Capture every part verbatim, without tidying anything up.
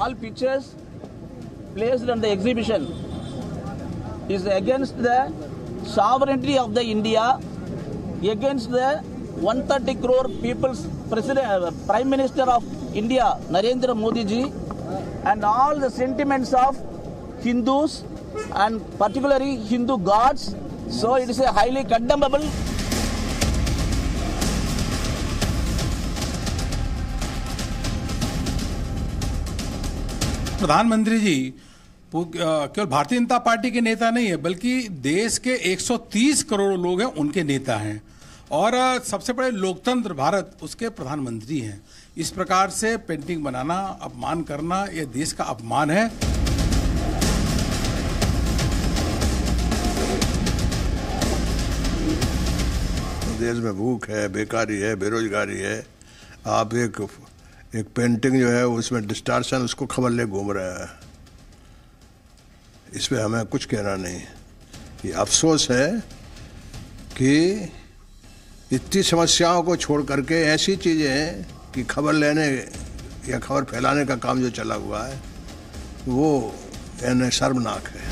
all pictures placed on the exhibition is against the sovereignty of the India, against the one hundred thirty crore people's president, uh, Prime Minister of India, Narendra Modi ji, and all the sentiments of Hindus and particularly Hindu gods. So it is a highly condemnable. प्रधानमंत्री जी केवल Bharatiya Janata party के नेता नहीं है, बल्कि देश के एक सौ तीस करोड़ लोग हैं उनके नेता हैं, और सबसे बड़े लोकतंत्र भारत उसके प्रधानमंत्री हैं। इस प्रकार से पेंटिंग बनाना, अपमान करना, यह देश का अपमान है। देश में भूख है, बेकारी है, बेरोजगारी है, आप एक एक पेंटिंग जो है उसमें डिस्टार्शन उसको खबर ले घूम रहा है। इस पे हमें कुछ कहना नहीं। ये अफसोस है कि इतनी समस्याओं को छोड़ करके ऐसी चीज़ें हैं कि खबर लेने या खबर फैलाने का काम जो चला हुआ है वो यानी शर्मनाक है।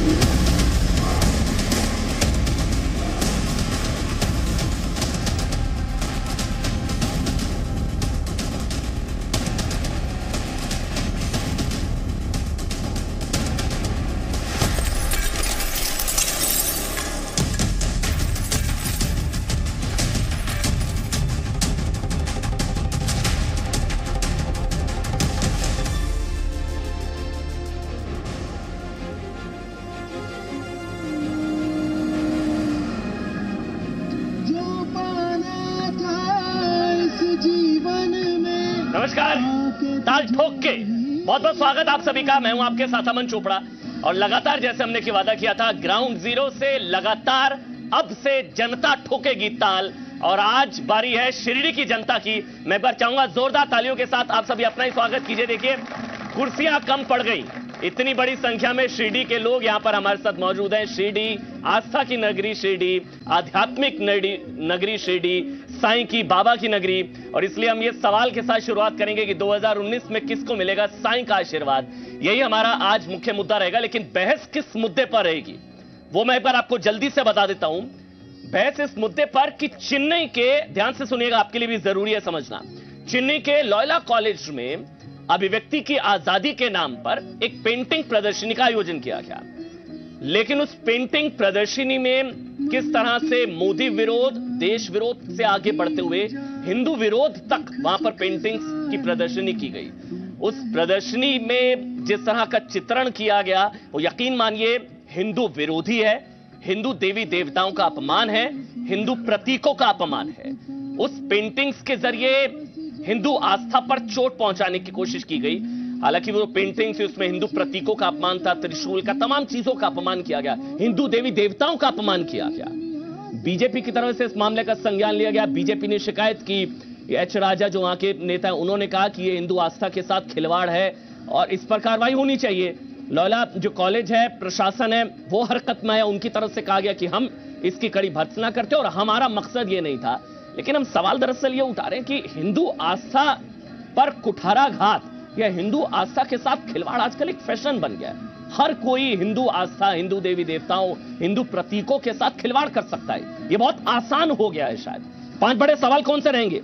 नमस्कार, ताल ठोक के बहुत बहुत स्वागत आप सभी का। मैं हूं आपके साथ अमन चोपड़ा, और लगातार जैसे हमने की वादा किया था, ग्राउंड जीरो से लगातार अब से जनता ठोकेगी ताल, और आज बारी है शिरडी की जनता की। मैं एक बार चाहूंगा जोरदार तालियों के साथ आप सभी अपना ही स्वागत कीजिए। देखिए, कुर्सियां कम पड़ गई, इतनी बड़ी संख्या में शिरडी के लोग यहां पर हमारे साथ मौजूद हैं। शिरडी आस्था की नगरी, शिरडी आध्यात्मिक नगरी, शिरडी साईं की, बाबा की नगरी, और इसलिए हम ये सवाल के साथ शुरुआत करेंगे कि दो हज़ार उन्नीस में किसको मिलेगा साईं का आशीर्वाद। यही हमारा आज मुख्य मुद्दा रहेगा, लेकिन बहस किस मुद्दे पर रहेगी वो मैं एक बार आपको जल्दी से बता देता हूं। बहस इस मुद्दे पर कि चेन्नई के, ध्यान से सुनिएगा, आपके लिए भी जरूरी है समझना, चेन्नई के लोयोला कॉलेज में अभिव्यक्ति की आजादी के नाम पर एक पेंटिंग प्रदर्शनी का आयोजन किया गया, लेकिन उस पेंटिंग प्रदर्शनी में किस तरह से मोदी विरोध, देश विरोध से आगे बढ़ते हुए हिंदू विरोध तक वहां पर पेंटिंग्स की प्रदर्शनी की गई। उस प्रदर्शनी में जिस तरह का चित्रण किया गया वो यकीन मानिए हिंदू विरोधी है, हिंदू देवी देवताओं का अपमान है, हिंदू प्रतीकों का अपमान है। उस पेंटिंग्स के जरिए हिंदू आस्था पर चोट पहुंचाने की कोशिश की गई। हालांकि वो पेंटिंग थी, उसमें हिंदू प्रतीकों का अपमान था, त्रिशूल का, तमाम चीजों का अपमान किया गया, हिंदू देवी देवताओं का अपमान किया गया। बीजेपी की तरफ से इस मामले का संज्ञान लिया गया। बीजेपी ने शिकायत की, एच राजा जो वहां के नेता हैं उन्होंने कहा कि ये हिंदू आस्था के साथ खिलवाड़ है और इस पर कार्रवाई होनी चाहिए। लोयोला जो कॉलेज है, प्रशासन है, वो हरकत में है। उनकी तरफ से कहा गया कि हम इसकी कड़ी भर्त्सना करते और हमारा मकसद ये नहीं था। लेकिन हम सवाल दरअसल ये उठा रहे हैं कि हिंदू आस्था पर कुठाराघात या हिंदू आस्था के साथ खिलवाड़ आजकल एक फैशन बन गया है। हर कोई हिंदू आस्था, हिंदू देवी देवताओं, हिंदू प्रतीकों के साथ खिलवाड़ कर सकता है। ये बहुत आसान हो गया है शायद। पांच बड़े सवाल कौन से रहेंगे,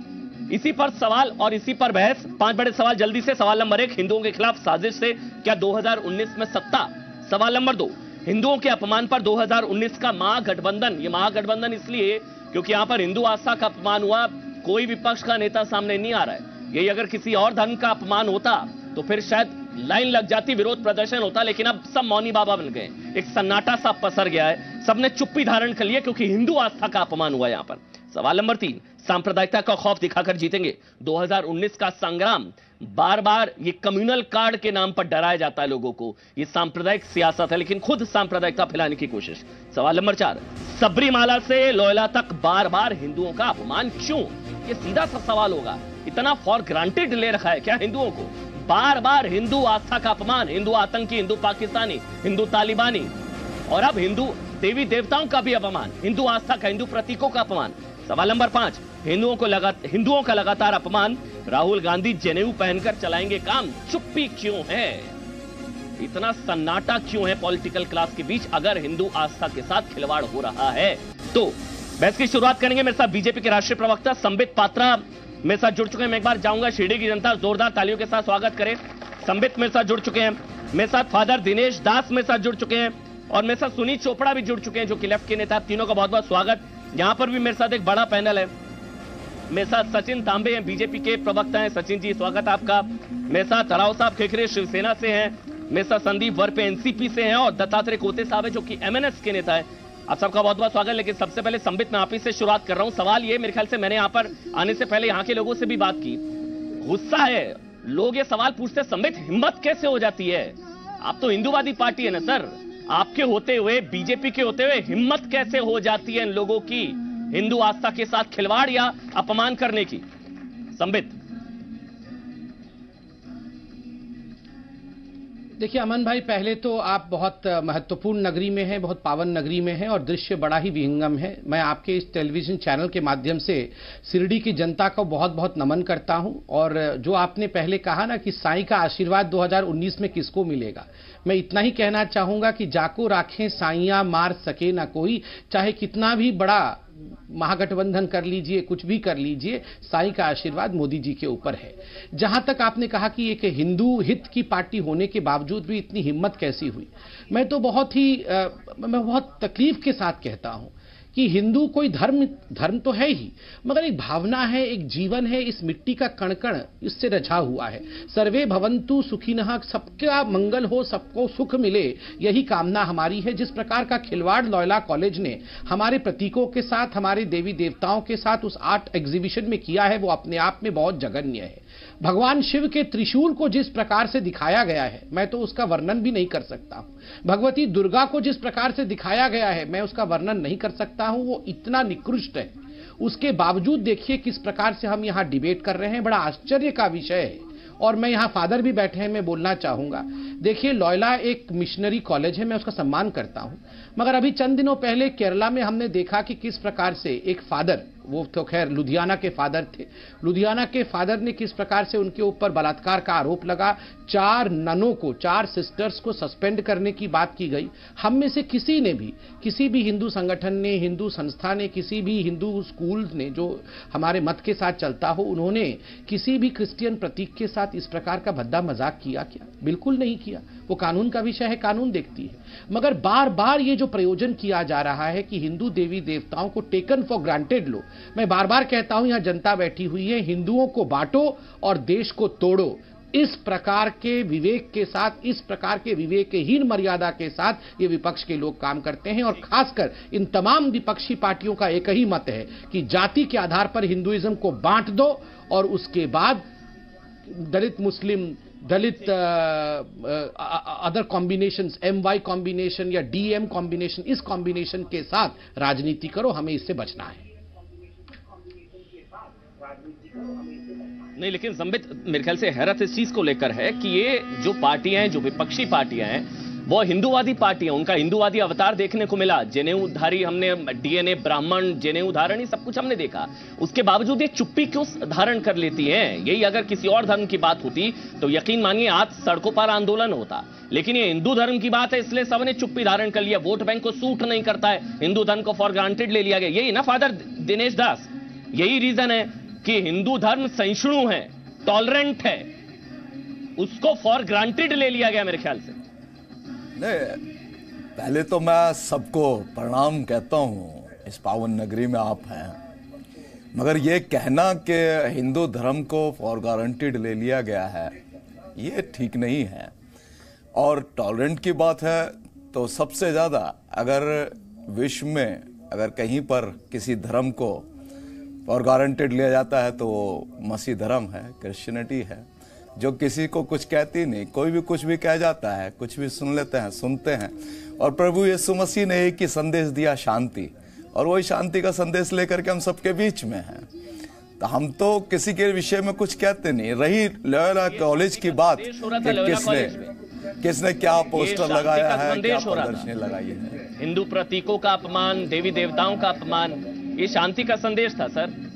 इसी पर सवाल और इसी पर बहस। पांच बड़े सवाल जल्दी से। सवाल नंबर एक, हिंदुओं के खिलाफ साजिश से क्या दो हज़ार उन्नीस में सत्ता। सवाल नंबर दो, हिंदुओं के अपमान पर दो हज़ार उन्नीस का महागठबंधन। ये महागठबंधन इसलिए क्योंकि यहां पर हिंदू आस्था का अपमान हुआ, कोई विपक्ष का नेता सामने नहीं आ रहा है। यही अगर किसी और धर्म का अपमान होता तो फिर शायद लाइन लग जाती, विरोध प्रदर्शन होता, लेकिन अब सब मौनी बाबा बन गए। एक सन्नाटा सा पसर गया है, सबने चुप्पी धारण कर लिया क्योंकि हिंदू आस्था का अपमान हुआ यहां पर। सवाल नंबर तीन, सांप्रदायिकता का खौफ दिखाकर जीतेंगे। दो हज़ार उन्नीस का संग्राम, बार बार ये कम्युनल कार्ड के नाम पर डराया जाता है लोगों को। ये सांप्रदायिक सियासत है, लेकिन खुद सांप्रदायिकता फैलाने की कोशिश। सवाल नंबर चार, सबरीमाला से लोयोला तक बार बार हिंदुओं का अपमान क्यों। ये सीधा सा सवाल होगा। इतना फॉर ग्रांटेड ले रखा है क्या हिंदुओं को? बार बार हिंदू आस्था का अपमान, हिंदू आतंकी, हिंदू पाकिस्तानी, हिंदू तालिबानी, और अब हिंदू देवी देवताओं का भी अपमान, हिंदू आस्था का, हिंदू प्रतीकों का अपमान। सवाल नंबर पांच, हिंदुओं को लगा हिंदुओं का लगातार अपमान, राहुल गांधी जनेऊ पहनकर चलाएंगे काम, चुप्पी क्यों है? इतना सन्नाटा क्यों है पॉलिटिकल क्लास के बीच अगर हिंदू आस्था के साथ खिलवाड़ हो रहा है तो? बहस की शुरुआत करेंगे। मेरे साथ बीजेपी के राष्ट्रीय प्रवक्ता संबित पात्रा मेरे साथ जुड़ चुके हैं। मैं एक बार चाहूंगा शिरडी की जनता जोरदार तालियों के साथ स्वागत करे। संबित मेरे साथ जुड़ चुके हैं। मेरे साथ फादर दिनेश दास मेरे साथ जुड़ चुके हैं और मेरे साथ सुनील चोपड़ा भी जुड़ चुके हैं जो कि लेफ्ट के नेता। तीनों का बहुत बहुत स्वागत। यहां पर भी मेरे साथ एक बड़ा पैनल है। मेरे साथ सचिन तांबे हैं, बीजेपी के प्रवक्ता हैं। सचिन जी स्वागत आपका। मेरे साथ राव साहब खेखरे शिवसेना से हैं। मेरे साथ संदीप वर्पे एनसीपी से हैं और दत्तात्रेय कोते साहब है जो कि एमएनएस के नेता है। आप सबका बहुत बहुत स्वागत। लेकिन सबसे पहले संबित मैं आप ही से शुरुआत कर रहा हूं। सवाल ये, मेरे ख्याल से मैंने यहां पर आने से पहले यहां के लोगों से भी बात की, गुस्सा है, लोग ये सवाल पूछते संबित हिम्मत कैसे हो जाती है? आप तो हिंदूवादी पार्टी है ना सर, आपके होते हुए, बीजेपी के होते हुए हिम्मत कैसे हो जाती है इन लोगों की हिंदू आस्था के साथ खिलवाड़ या अपमान करने की? संबित। देखिए अमन भाई, पहले तो आप बहुत महत्वपूर्ण नगरी में हैं, बहुत पावन नगरी में हैं और दृश्य बड़ा ही विहंगम है। मैं आपके इस टेलीविजन चैनल के माध्यम से शिरडी की जनता को बहुत बहुत नमन करता हूं। और जो आपने पहले कहा ना कि साईं का आशीर्वाद दो हज़ार उन्नीस में किसको मिलेगा, मैं इतना ही कहना चाहूंगा कि जाको राखें साइयां मार सके ना कोई, चाहे कितना भी बड़ा महागठबंधन कर लीजिए, कुछ भी कर लीजिए, साईं का आशीर्वाद मोदी जी के ऊपर है। जहां तक आपने कहा कि एक हिंदू हित की पार्टी होने के बावजूद भी इतनी हिम्मत कैसी हुई, मैं तो बहुत ही आ, मैं बहुत तकलीफ के साथ कहता हूं कि हिंदू कोई धर्म धर्म तो है ही, मगर एक भावना है, एक जीवन है, इस मिट्टी का कण कण इससे रचा हुआ है। सर्वे भवन्तु सुखिनः, सबका मंगल हो, सबको सुख मिले, यही कामना हमारी है। जिस प्रकार का खिलवाड़ लॉयला कॉलेज ने हमारे प्रतीकों के साथ, हमारे देवी देवताओं के साथ उस आर्ट एग्जीबिशन में किया है, वो अपने आप में बहुत जघन्य है। भगवान शिव के त्रिशूल को जिस प्रकार से दिखाया गया है, मैं तो उसका वर्णन भी नहीं कर सकता हूं। भगवती दुर्गा को जिस प्रकार से दिखाया गया है, मैं उसका वर्णन नहीं कर सकता हूं, वो इतना निकृष्ट है। उसके बावजूद देखिए किस प्रकार से हम यहां डिबेट कर रहे हैं, बड़ा आश्चर्य का विषय है। और मैं यहां फादर भी बैठे हैं, मैं बोलना चाहूंगा, देखिए लॉयला एक मिशनरी कॉलेज है, मैं उसका सम्मान करता हूं, मगर अभी चंद दिनों पहले केरला में हमने देखा कि किस प्रकार से एक फादर, वो तो खैर लुधियाना के फादर थे, लुधियाना के फादर ने किस प्रकार से उनके ऊपर बलात्कार का आरोप लगा, चार ननों को, चार सिस्टर्स को सस्पेंड करने की बात की गई। हम में से किसी ने भी, किसी भी हिंदू संगठन ने, हिंदू संस्था ने, किसी भी हिंदू स्कूल ने जो हमारे मत के साथ चलता हो, उन्होंने किसी भी क्रिश्चियन प्रतीक के साथ इस प्रकार का भद्दा मजाक किया क्या? बिल्कुल नहीं किया। वो कानून का विषय है, कानून देखती है। मगर बार बार ये जो प्रयोजन किया जा रहा है कि हिंदू देवी देवताओं को टेकन फॉर ग्रांटेड लो, मैं बार बार कहता हूं यहां जनता बैठी हुई है, हिंदुओं को बांटो और देश को तोड़ो, इस प्रकार के विवेक के साथ, इस प्रकार के विवेकहीन मर्यादा के साथ ये विपक्ष के लोग काम करते हैं। और खासकर इन तमाम विपक्षी पार्टियों का एक ही मत है कि जाति के आधार पर हिंदुइज्म को बांट दो और उसके बाद Dalit Muslim, Dalit other combinations, M Y combination या डी एम कॉम्बिनेशन, इस कॉम्बिनेशन के साथ राजनीति करो, हमें इससे बचना है। नहीं, लेकिन संबित मेरे ख्याल से हैरत इस चीज को लेकर है कि ये जो पार्टियां हैं, जो विपक्षी पार्टियां हैं, वो हिंदूवादी पार्टियां, उनका हिंदूवादी अवतार देखने को मिला। जनेऊधारी, हमने डीएनए ब्राह्मण, जनेऊ धारण, सब कुछ हमने देखा। उसके बावजूद ये चुप्पी क्यों धारण कर लेती हैं? यही अगर किसी और धर्म की बात होती तो यकीन मानिए आज सड़कों पर आंदोलन होता, लेकिन ये हिंदू धर्म की बात है, इसलिए सबने चुप्पी धारण कर लिया। वोट बैंक को सूट नहीं करता है, हिंदू धर्म को फॉर ग्रांटेड ले लिया गया। यही ना फादर दिनेश दास, यही रीजन है कि हिंदू धर्म सहिष्णु है, टॉलरेंट है, उसको फॉर ग्रांटेड ले लिया गया मेरे ख्याल से। नहीं, पहले तो मैं सबको प्रणाम कहता हूँ, इस पावन नगरी में आप हैं, मगर ये कहना कि हिंदू धर्म को फॉर गारंटीड ले लिया गया है, ये ठीक नहीं है। और टॉलरेंट की बात है तो सबसे ज़्यादा अगर विश्व में अगर कहीं पर किसी धर्म को फॉर गारंटेड लिया जाता है तो मसीह धर्म है, क्रिश्चियनिटी है, जो किसी को कुछ कहती नहीं, कोई भी कुछ भी कह जाता है, कुछ भी सुन लेते हैं, सुनते हैं। और प्रभु यीशु मसीह ने एक ही संदेश दिया, शांति, और वही शांति का संदेश लेकर के हम सबके बीच में हैं। तो हम तो किसी के विषय में कुछ कहते नहीं। रही लोयोला कॉलेज की बात कि किसने किसने क्या पोस्टर लगाया है, क्या प्रदर्शनी लगाई है, हिंदू प्रतीकों का अपमान, देवी देवताओं का अपमान, ये शांति का संदेश था सर।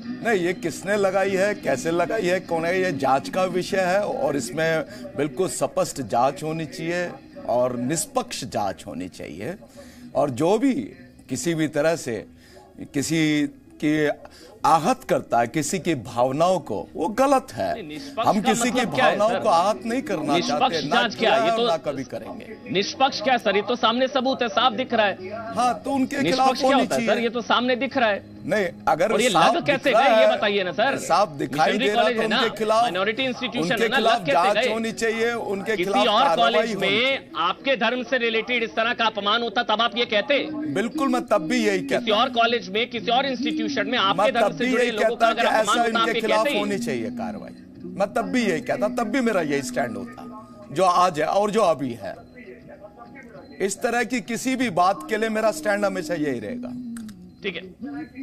नहीं, ये किसने लगाई है, कैसे लगाई है, कौन है, ये जांच का विषय है और इसमें बिल्कुल स्पष्ट जांच होनी चाहिए और निष्पक्ष जांच होनी चाहिए। और जो भी किसी भी तरह से किसी की आहत करता है किसी की भावनाओं को, वो गलत है। हम किसी की भावनाओं को आहत नहीं करना चाहते, ना क्या ये तो ना कभी करेंगे। निष्पक्ष क्या सर, ये तो सामने सबूत है, साफ दिख रहा है। हाँ, तो उनके निष्पक्ष खिलाफ क्या होनी होता है चाहिए। सर, ये तो सामने दिख रहा है। नहीं, अगर और ये साफ लग कैसे दिख रहा गए ये है, बताइए ना सर। साफ दिखाई दे रहा है तो उनके खिलाफ माइनॉरिटी इंस्टीट्यूशन उनके है ना, खिलाफ लग कैसे जांच गए? होनी चाहिए, उनके किसी खिलाफ और कार्रवाई कॉलेज होनी चाहिए। में आपके धर्म से रिलेटेड इस तरह का अपमान होता तब आप ये कहते? बिल्कुल, मैं तब भी यही कहता। किसी और कॉलेज में, किसी और इंस्टीट्यूशन में आपके मैं धर्म तब से भी जुड़े यही लोगों का कहता अगर कि अपमान ऐसा होता आप इनके ये खिलाफ कहते? होनी चाहिए कार्रवाई। मैं तब भी यही कहता, तब भी मेरा यही स्टैंड होता जो आज है और जो अभी है। इस तरह की किसी भी बात के लिए मेरा स्टैंड हमेशा यही रहेगा। ठीक है,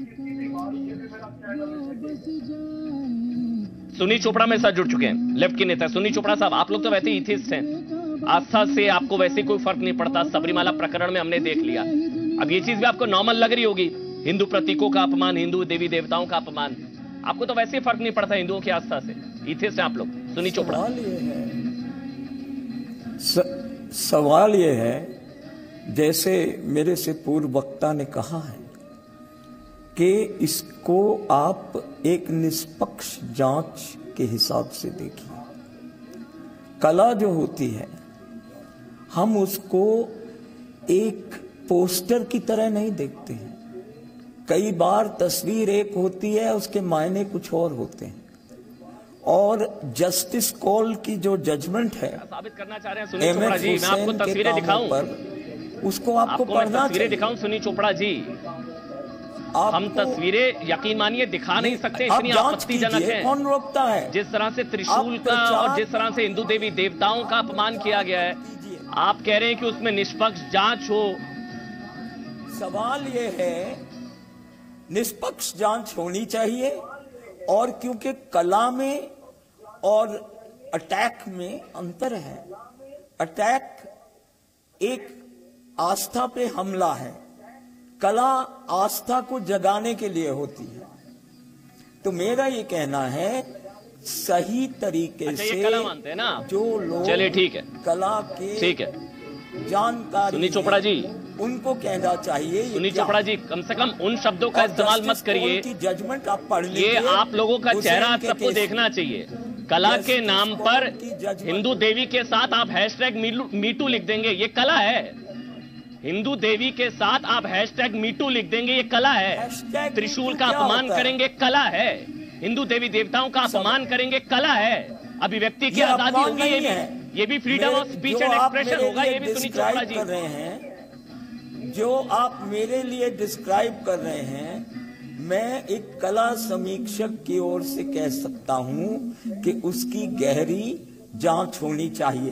सुनी चोपड़ा मेरे साथ जुड़ चुके हैं, लेफ्ट के नेता। सुनी चोपड़ा साहब, आप लोग तो वैसे इथिस्ट हैं, आस्था से आपको वैसे कोई फर्क नहीं पड़ता। सबरीमाला प्रकरण में हमने देख लिया, अब ये चीज भी आपको नॉर्मल लग रही होगी, हिंदू प्रतीकों का अपमान, हिंदू देवी देवताओं का अपमान, आपको तो वैसे ही फर्क नहीं पड़ता हिंदुओं की आस्था से। इथिस्ट हैं आप लोग। सुनी चोपड़ा, सवाल ये है स, सवाल ये है जैसे मेरे से पूर्व वक्ता ने कहा है कि इसको आप एक निष्पक्ष जांच के हिसाब से देखिए। कला जो होती है हम उसको एक पोस्टर की तरह नहीं देखते हैं। कई बार तस्वीर एक होती है, उसके मायने कुछ और होते हैं। और जस्टिस कॉल की जो जजमेंट है साबित करना चाह रहे हैं सुनी चोपड़ा जी, मैं आपको तस्वीरें दिखाऊं पर उसको आपको आपको मैं पढ़ना तस्वीरें दिखाऊं सुनी चोपड़ा जी? हम तस्वीरें यकीन मानिए दिखा नहीं सकते, इतनी आपत्तिजनक है। कौन रोकता है? जिस तरह से त्रिशूल का और जिस तरह से हिंदू देवी देवताओं का अपमान किया गया है, आप कह रहे हैं कि उसमें निष्पक्ष जांच हो। सवाल ये है, निष्पक्ष जांच होनी चाहिए। और क्योंकि कला में और अटैक में अंतर है। अटैक एक आस्था पे हमला है, कला आस्था को जगाने के लिए होती है। तो मेरा ये कहना है सही तरीके अच्छा, से ये कला मानते हैं ना जो लोग चलिए ठीक है, कला के ठीक है जानकारी सुनी चोपड़ा जी, उनको कहना चाहिए। सुनी चोपड़ा जी, कम से कम उन शब्दों का इस्तेमाल मत करिए। जजमेंट आप पढ़ लीजिए। ये आप लोगों का चेहरा सबको देखना चाहिए। कला के नाम पर हिंदू देवी के साथ आप हैशटैग मीटू लिख देंगे, ये कला है। हिंदू देवी के साथ आप हैशटैग मीटू लिख देंगे, ये कला है। त्रिशूल का अपमान करेंगे, कला है। हिंदू देवी देवताओं का अपमान करेंगे, कला है। अभिव्यक्ति की आजादी होगी, ये भी ये भी freedom of speech and expression होगा, ये भी सुनी चोपड़ा जी। कर रहे हैं जो आप मेरे लिए डिस्क्राइब कर रहे हैं, मैं एक कला समीक्षक की ओर से कह सकता हूं कि उसकी गहरी जांच होनी चाहिए।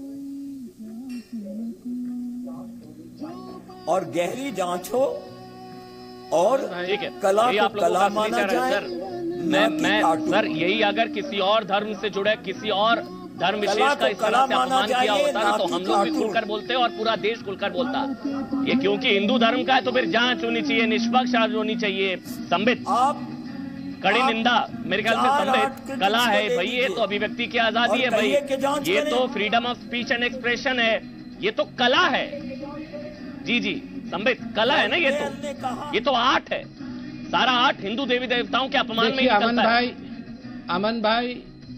और गहरी जांच हो और कला को कला माना जाए। मैं मैं सर यही अगर किसी और धर्म से जुड़े किसी और धर्म विशेष का इस तरह से अपमान किया होता ना, तो हम लोग भी खुलकर बोलते और पूरा देश खुलकर बोलता। ये क्योंकि हिंदू धर्म का है तो फिर जांच होनी चाहिए, निष्पक्ष होनी चाहिए, संबित आप कड़ी निंदा। मेरे ख्याल से संबित कला है भाई, ये तो अभिव्यक्ति की आजादी है भाई, ये तो freedom of speech and expression है, ये तो कला है। जी जी संबित, कला है ना ये तो, ये तो आर्ट है। सारा आर्ट हिंदू देवी देवताओं के अपमान में अमन भाई, अमन भाई,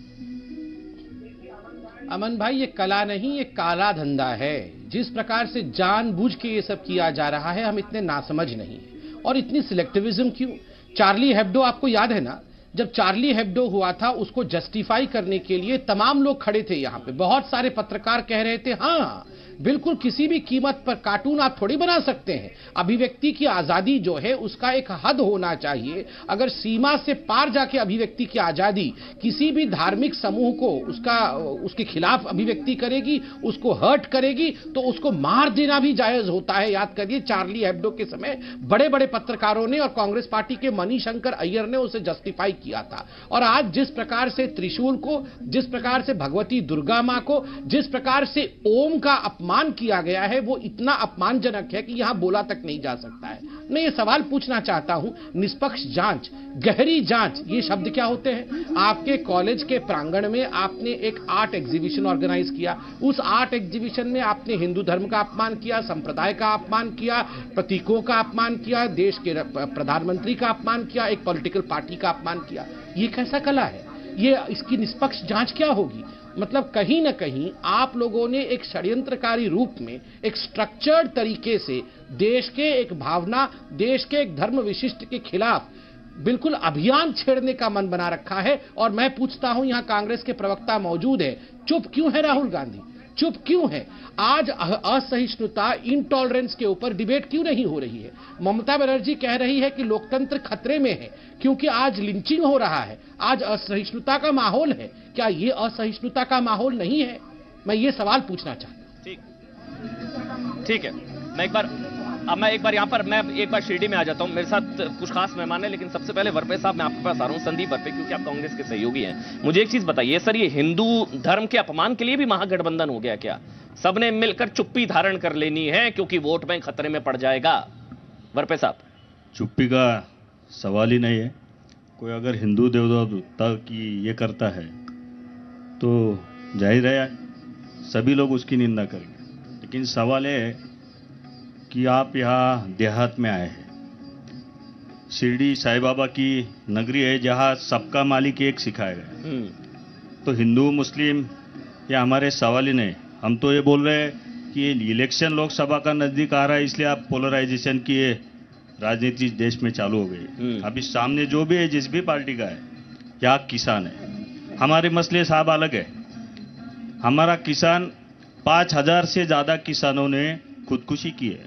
अमन भाई, ये कला नहीं, ये काला धंधा है। जिस प्रकार से जानबूझ के ये सब किया जा रहा है, हम इतने नासमझ नहीं। और इतनी सिलेक्टिविज्म क्यों? चार्ली हेब्डो आपको याद है ना, जब चार्ली हेब्डो हुआ था उसको जस्टिफाई करने के लिए तमाम लोग खड़े थे यहां पे। बहुत सारे पत्रकार कह रहे थे हाँ बिल्कुल किसी भी कीमत पर कार्टून आप थोड़ी बना सकते हैं। अभिव्यक्ति की आजादी जो है उसका एक हद होना चाहिए। अगर सीमा से पार जाके अभिव्यक्ति की आजादी किसी भी धार्मिक समूह को उसका उसके खिलाफ अभिव्यक्ति करेगी, उसको हर्ट करेगी, तो उसको मार देना भी जायज होता है। याद करिए चार्ली हेब्डो के समय बड़े बड़े पत्रकारों ने और कांग्रेस पार्टी के मणिशंकर अय्यर ने उसे जस्टिफाई किया था। और आज जिस प्रकार से त्रिशूल को, जिस प्रकार से भगवती दुर्गा मां को, जिस प्रकार से ओम का अपमान किया गया है वो इतना अपमानजनक है कि यहां बोला तक नहीं जा सकता है। मैं ये सवाल पूछना चाहता हूं, निष्पक्ष जांच, गहरी जांच, ये शब्द क्या होते हैं? आपके कॉलेज के प्रांगण में आपने एक आर्ट एग्जीबिशन ऑर्गेनाइज किया, उस आर्ट एग्जीबिशन में आपने हिंदू धर्म का अपमान किया, संप्रदाय का अपमान किया, प्रतीकों का अपमान किया, देश के प्रधानमंत्री का अपमान किया, एक पॉलिटिकल पार्टी का अपमान किया। ये कैसा कला है? ये इसकी निष्पक्ष जांच क्या होगी? मतलब कहीं ना कहीं आप लोगों ने एक षड्यंत्रकारी रूप में, एक स्ट्रक्चर्ड तरीके से देश के एक भावना, देश के एक धर्म विशिष्ट के खिलाफ बिल्कुल अभियान छेड़ने का मन बना रखा है। और मैं पूछता हूं, यहां कांग्रेस के प्रवक्ता मौजूद है, चुप क्यों है राहुल गांधी? चुप क्यों है? आज असहिष्णुता, इंटॉलरेंस के ऊपर डिबेट क्यों नहीं हो रही है? ममता बनर्जी कह रही है कि लोकतंत्र खतरे में है क्योंकि आज लिंचिंग हो रहा है, आज असहिष्णुता का माहौल है। क्या ये असहिष्णुता का माहौल नहीं है? मैं ये सवाल पूछना चाहता हूं। ठीक ठीक है, मैं एक बार अब मैं एक बार यहां पर मैं एक बार शिरडी में आ जाता हूं। मेरे साथ कुछ खास मेहमान हैं, लेकिन सबसे पहले वर्पे साहब मैं आपके पास आ रहा हूं, संदीप वर्पे, क्योंकि आप कांग्रेस के सहयोगी हैं। मुझे एक चीज बताइए सर, ये हिंदू धर्म के अपमान के लिए भी महागठबंधन हो गया क्या? सबने मिलकर चुप्पी धारण कर लेनी है क्योंकि वोट बैंक खतरे में पड़ जाएगा? वर्पे साहब, चुप्पी का सवाल ही नहीं है। कोई अगर हिंदू देवता की ये करता है तो जाहिर है सभी लोग उसकी निंदा करेंगे, लेकिन सवाल है कि आप यहाँ देहात में आए हैं, शिरडी साईं बाबा की नगरी है जहाँ सबका मालिक एक सिखाया गया, तो हिंदू मुस्लिम या हमारे सवाल ही नहीं। हम तो ये बोल रहे हैं कि इलेक्शन लोकसभा का नजदीक आ रहा है, इसलिए आप पोलराइजेशन की राजनीति देश में चालू हो गई। अभी सामने जो भी है, जिस भी पार्टी का है, क्या किसान है, हमारे मसले साहब अलग है। हमारा किसान, पांच हजार से ज्यादा किसानों ने खुदकुशी की है।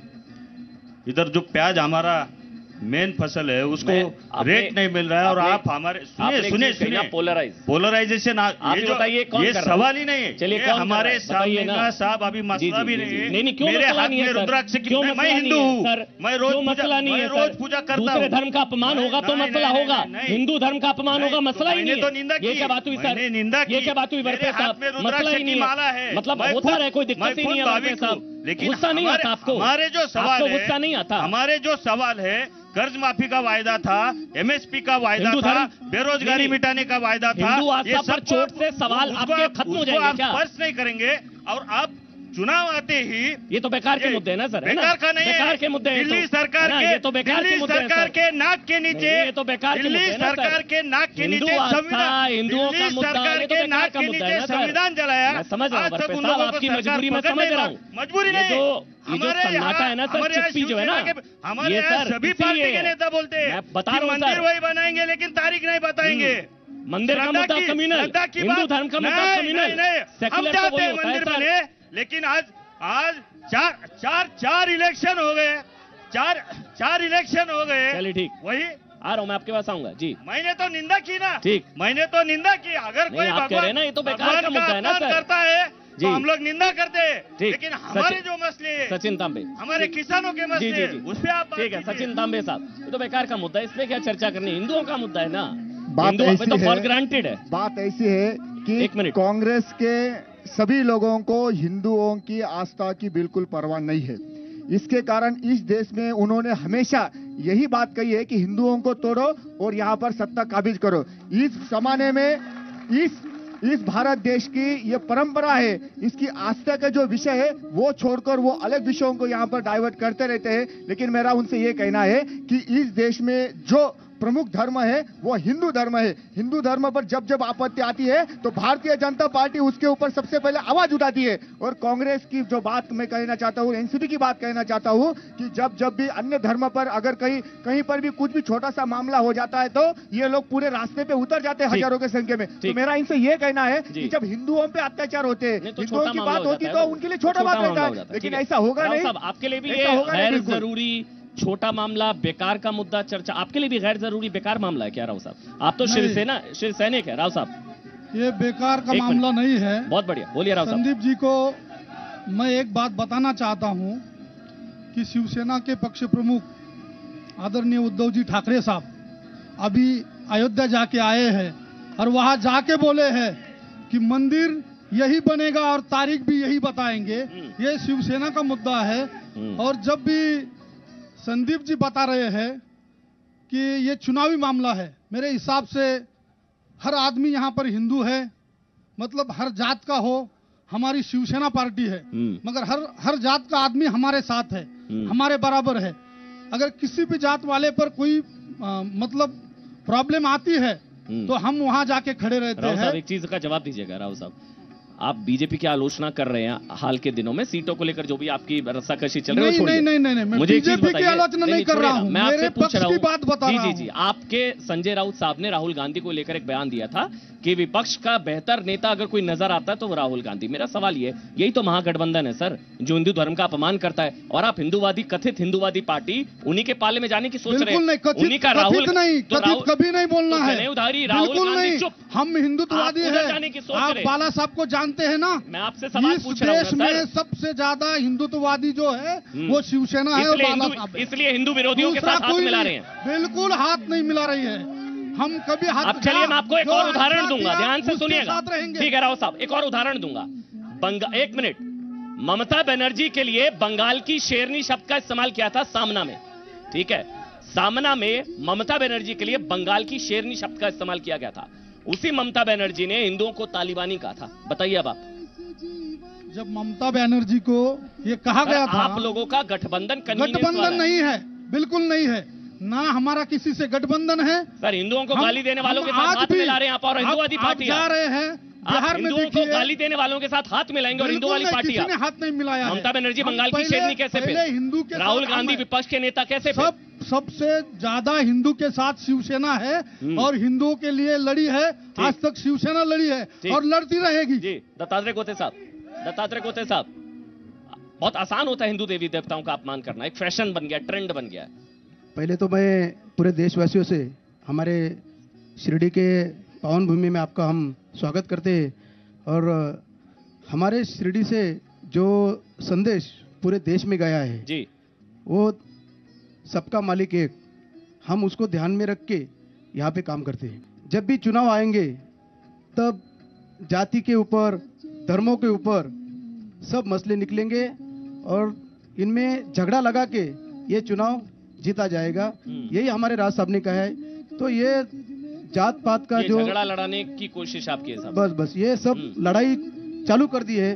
इधर जो प्याज हमारा मेन फसल है उसको रेट नहीं मिल रहा है, और आप हमारे सुनिए सुनिए सुनिए पोलराइज पोलराइजेशन ये जो ये सवाल ही नहीं है। चलिए हमारे सामने का साहब अभी मसला भी नहीं है। मेरे हाथ में रुद्राक्ष की, मैं हिंदू हूँ, मैं रोज मसला नहीं है, रोज पूजा करता हूँ। दूसरे धर्म का अपमान होगा तो मसला होगा, हिंदू धर्म का अपमान होगा मसला ही नहीं है। तो निंदा की, ये क्या बात हुई सर? निंदा की, ये क्या बात हुई वर्पे साहब? रुद्राक्ष की माला है, मतलब होता रहे, कोई दिक्कत ही नहीं है वर्पे साहब। लेकिन गुस्सा नहीं आता आपको? हमारे जो सवाल है, गुस्सा नहीं आता? हमारे जो सवाल है, कर्ज माफी का वायदा था, एमएसपी का वायदा था, बेरोजगारी मिटाने का वायदा था, ये सब चोट से सवाल आपके खत्म हो जाएंगे क्या? स्पर्श नहीं करेंगे। और आप चुनाव आते ही, ये तो बेकार के मुद्दे हैं ना सर, बेकार का नहीं है, बेकार के मुद्दे हैं। दिल्ली सरकार के, ये तो बेकार के मुद्दे हैं सरकार के नाक के नीचे, ये तो बेकार के मुद्दे हैं ना सर। सरकार के नाक के नीचे संविधान, हिंदुओं का मुद्दा, सरकार के नाक के नीचे संविधान जलाया। मैं समझ रहा हूँ वर्पे साहब, आपकी मजबूरी मैं समझ रहा हूँ। मजबूरी नहीं, ये जो सन्नाटा है ना सर, चुप्पी जो है ना, हमारे यहाँ सभी पार्टी के नेता बोलते हैं मंदिर वही बनाएंगे लेकिन तारीख नहीं बताएंगे। मंदिर का मुद्दा कम्युनल, हिंदू धर्म का मुद्दा कम्युनल, सेक्युलर तो वही होता है सर। लेकिन आज आज चार चार चार इलेक्शन हो गए, चार चार इलेक्शन हो गए। चलिए ठीक, वही आ रहा हूँ मैं आपके पास आऊंगा जी। मैंने तो निंदा की ना, ठीक, मैंने तो निंदा की। अगर कोई आप कह रहे हैं ना ये तो बेकार का मुद्दा है ना सर, करता है तो हम लोग निंदा करते हैं, लेकिन हमारे जो मसले, सचिन तांबे, हमारे किसानों के मसले, उस पर आप ठीक है सचिन तांबे साहब, ये तो बेकार का मुद्दा है, इस पे क्या चर्चा करनी? हिंदुओं का मुद्दा है ना, बात ऐसी तो फॉर है, ग्रांटेड है। बात ऐसी है कि कांग्रेस के सभी लोगों को हिंदुओं की आस्था की बिल्कुल परवाह नहीं है। इसके कारण इस देश में उन्होंने हमेशा यही बात कही है कि हिंदुओं को तोड़ो और यहाँ पर सत्ता काबिज करो। इस जमाने में इस इस भारत देश की ये परंपरा है, इसकी आस्था का जो विषय है वो छोड़कर वो अलग विषयों को यहाँ पर डाइवर्ट करते रहते हैं। लेकिन मेरा उनसे ये कहना है कि इस देश में जो प्रमुख धर्म है वो हिंदू धर्म है। हिंदू धर्म पर जब जब आपत्ति आती है तो भारतीय जनता पार्टी उसके ऊपर सबसे पहले आवाज उठाती है। और कांग्रेस की जो बात मैं कहना चाहता हूँ, एनसीपी की बात कहना चाहता हूँ कि जब जब भी अन्य धर्म पर अगर कहीं कहीं पर भी कुछ भी छोटा सा मामला हो जाता है तो ये लोग पूरे रास्ते पे उतर जाते हैं हजारों की संख्या में। तो मेरा इनसे ये कहना है कि जब हिंदुओं पे अत्याचार होते हैं, हिंदुओं की बात होती तो उनके लिए छोटा बात रहता है, लेकिन ऐसा होगा नहीं। आपके लिए भी गैर जरूरी छोटा मामला, बेकार का मुद्दा चर्चा आपके लिए भी गैर जरूरी बेकार मामला है क्या राव साहब? आप तो शिवसेना शिवसैनिक है राव साहब। ये बेकार का मामला नहीं है। बहुत बढ़िया, बोलिए राव साहब। संदीप जी को मैं एक बात बताना चाहता हूं कि शिवसेना के पक्ष प्रमुख आदरणीय उद्धव जी ठाकरे साहब अभी अयोध्या जाके आए हैं और वहां जाके बोले हैं कि मंदिर यही बनेगा और तारीख भी यही बताएंगे। ये शिवसेना का मुद्दा है। और जब भी संदीप जी बता रहे हैं कि ये चुनावी मामला है, मेरे हिसाब से हर आदमी यहाँ पर हिंदू है, मतलब हर जात का हो, हमारी शिवसेना पार्टी है, मगर हर हर जात का आदमी हमारे साथ है, हमारे बराबर है। अगर किसी भी जात वाले पर कोई आ, मतलब प्रॉब्लम आती है तो हम वहां जाके खड़े रहते हैं। एक चीज का जवाब दीजिएगा राहुल साहब, आप बीजेपी की आलोचना कर रहे हैं हाल के दिनों में सीटों को लेकर जो भी आपकी रस्साकशी चल रही है। नहीं, नहीं नहीं नहीं, मैं बीजेपी की आलोचना नहीं कर रहा हूं, मैं आपसे पूछ रहा हूं, बात बता रहा हूं। जी जी जी, आपके संजय राउत साहब ने राहुल गांधी को लेकर एक बयान दिया था कि विपक्ष का बेहतर नेता अगर कोई नजर आता है तो वो राहुल गांधी। मेरा सवाल ये, यही तो महागठबंधन है सर, जो हिंदू धर्म का अपमान करता है, और आप हिंदुवादी, कथित हिंदुवादी पार्टी, उन्हीं के पाले में जाने की सोच रहे हैं। उन्हीं का राहुल नहीं, कभी नहीं बोलना है, उधारी राहुल गांधी चुप, हम हिंदुत्ववादी है। आप बाला साहब को जानते हैं ना, मैं आपसे सवाल पूछ रहा हूं। इस देश में सबसे ज्यादा हिंदुत्ववादी जो है वो शिवसेना है और बाला साहब है। इसलिए हिंदू विरोधियों के साथ हाथ मिला रहे हैं। बिल्कुल हाथ नहीं मिला रही है, हम कभी हाथ। अब चलिए मैं आपको एक और उदाहरण दूंगा, ध्यान से सुनिएगा। ठीक है राव साहब, एक और उदाहरण दूंगा। बंगाल, एक मिनट, ममता बनर्जी के लिए बंगाल की शेरनी शब्द का इस्तेमाल किया था सामना में, ठीक है, सामना में ममता बनर्जी के लिए बंगाल की शेरनी शब्द का इस्तेमाल किया गया था। उसी ममता बनर्जी ने हिंदुओं को तालिबानी कहा था। बताइए अब आप। जब ममता बनर्जी को ये कहा गया था, आप लोगों का गठबंधन गठबंधन नहीं है, बिल्कुल नहीं है ना, हमारा किसी से गठबंधन है। सर हिंदुओं को गाली देने वालों के साथ हाथ मिला रहे हैं आप, और हिंदुवादी पार्टी जा रहे हैं बिहार में। हिंदुओं को गाली देने वालों के साथ हाथ मिलाएंगे और हिंदू वाली पार्टी ने हाथ नहीं मिलाया। ममता बनर्जी बंगाल की शेरनी कैसे पे? हिंदू के राहुल गांधी विपक्ष के नेता कैसे? सब सबसे ज्यादा हिंदू के साथ शिवसेना है और हिंदुओं के लिए लड़ी है, आज तक शिवसेना लड़ी है और लड़ती रहेगी। जी दत्तात्रेय गोते साहब, दत्तात्रेय गोते साहब, बहुत आसान होता है हिंदू देवी देवताओं का अपमान करना, एक फैशन बन गया, ट्रेंड बन गया। पहले तो मैं पूरे देशवासियों से हमारे शिरडी के पावन भूमि में आपका हम स्वागत करते हैं, और हमारे शिरडी से जो संदेश पूरे देश में गया है जी, वो सबका मालिक एक, हम उसको ध्यान में रख के यहाँ पे काम करते हैं। जब भी चुनाव आएंगे तब जाति के ऊपर, धर्मों के ऊपर सब मसले निकलेंगे और इनमें झगड़ा लगा के ये चुनाव जीता जाएगा, यही हमारे राज साहब ने कहा है। तो ये जात पात का जो झगड़ा लड़ाने की कोशिश आपकी है, बस बस ये सब लड़ाई चालू कर दी है,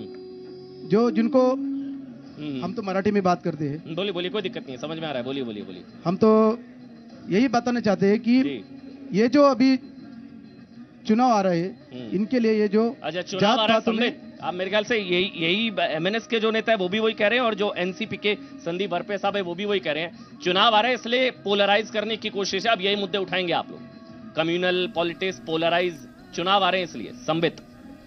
जो जिनको हम तो मराठी में बात करते हैं। बोलिए बोलिए, कोई दिक्कत नहीं है, समझ में आ रहा है, बोलिए बोलिए बोलिए। हम तो यही बताना चाहते हैं कि ये जो अभी चुनाव आ रहे हैं, इनके लिए ये जो अच्छा चुनाव आ रहा है सम्मिलित, आप मेरे ख्याल से यही यही एमएनएस के जो नेता है वो भी वही कह रहे हैं, और जो एनसीपी के संदीप बरपे साहब है वो भी वही कह रहे हैं, चुनाव आ रहा है इसलिए पोलराइज करने की कोशिश है। अब यही मुद्दे उठाएंगे आप लोग, कम्युनल पॉलिटिक्स, पोलराइज, चुनाव आ रहे हैं इसलिए। संबित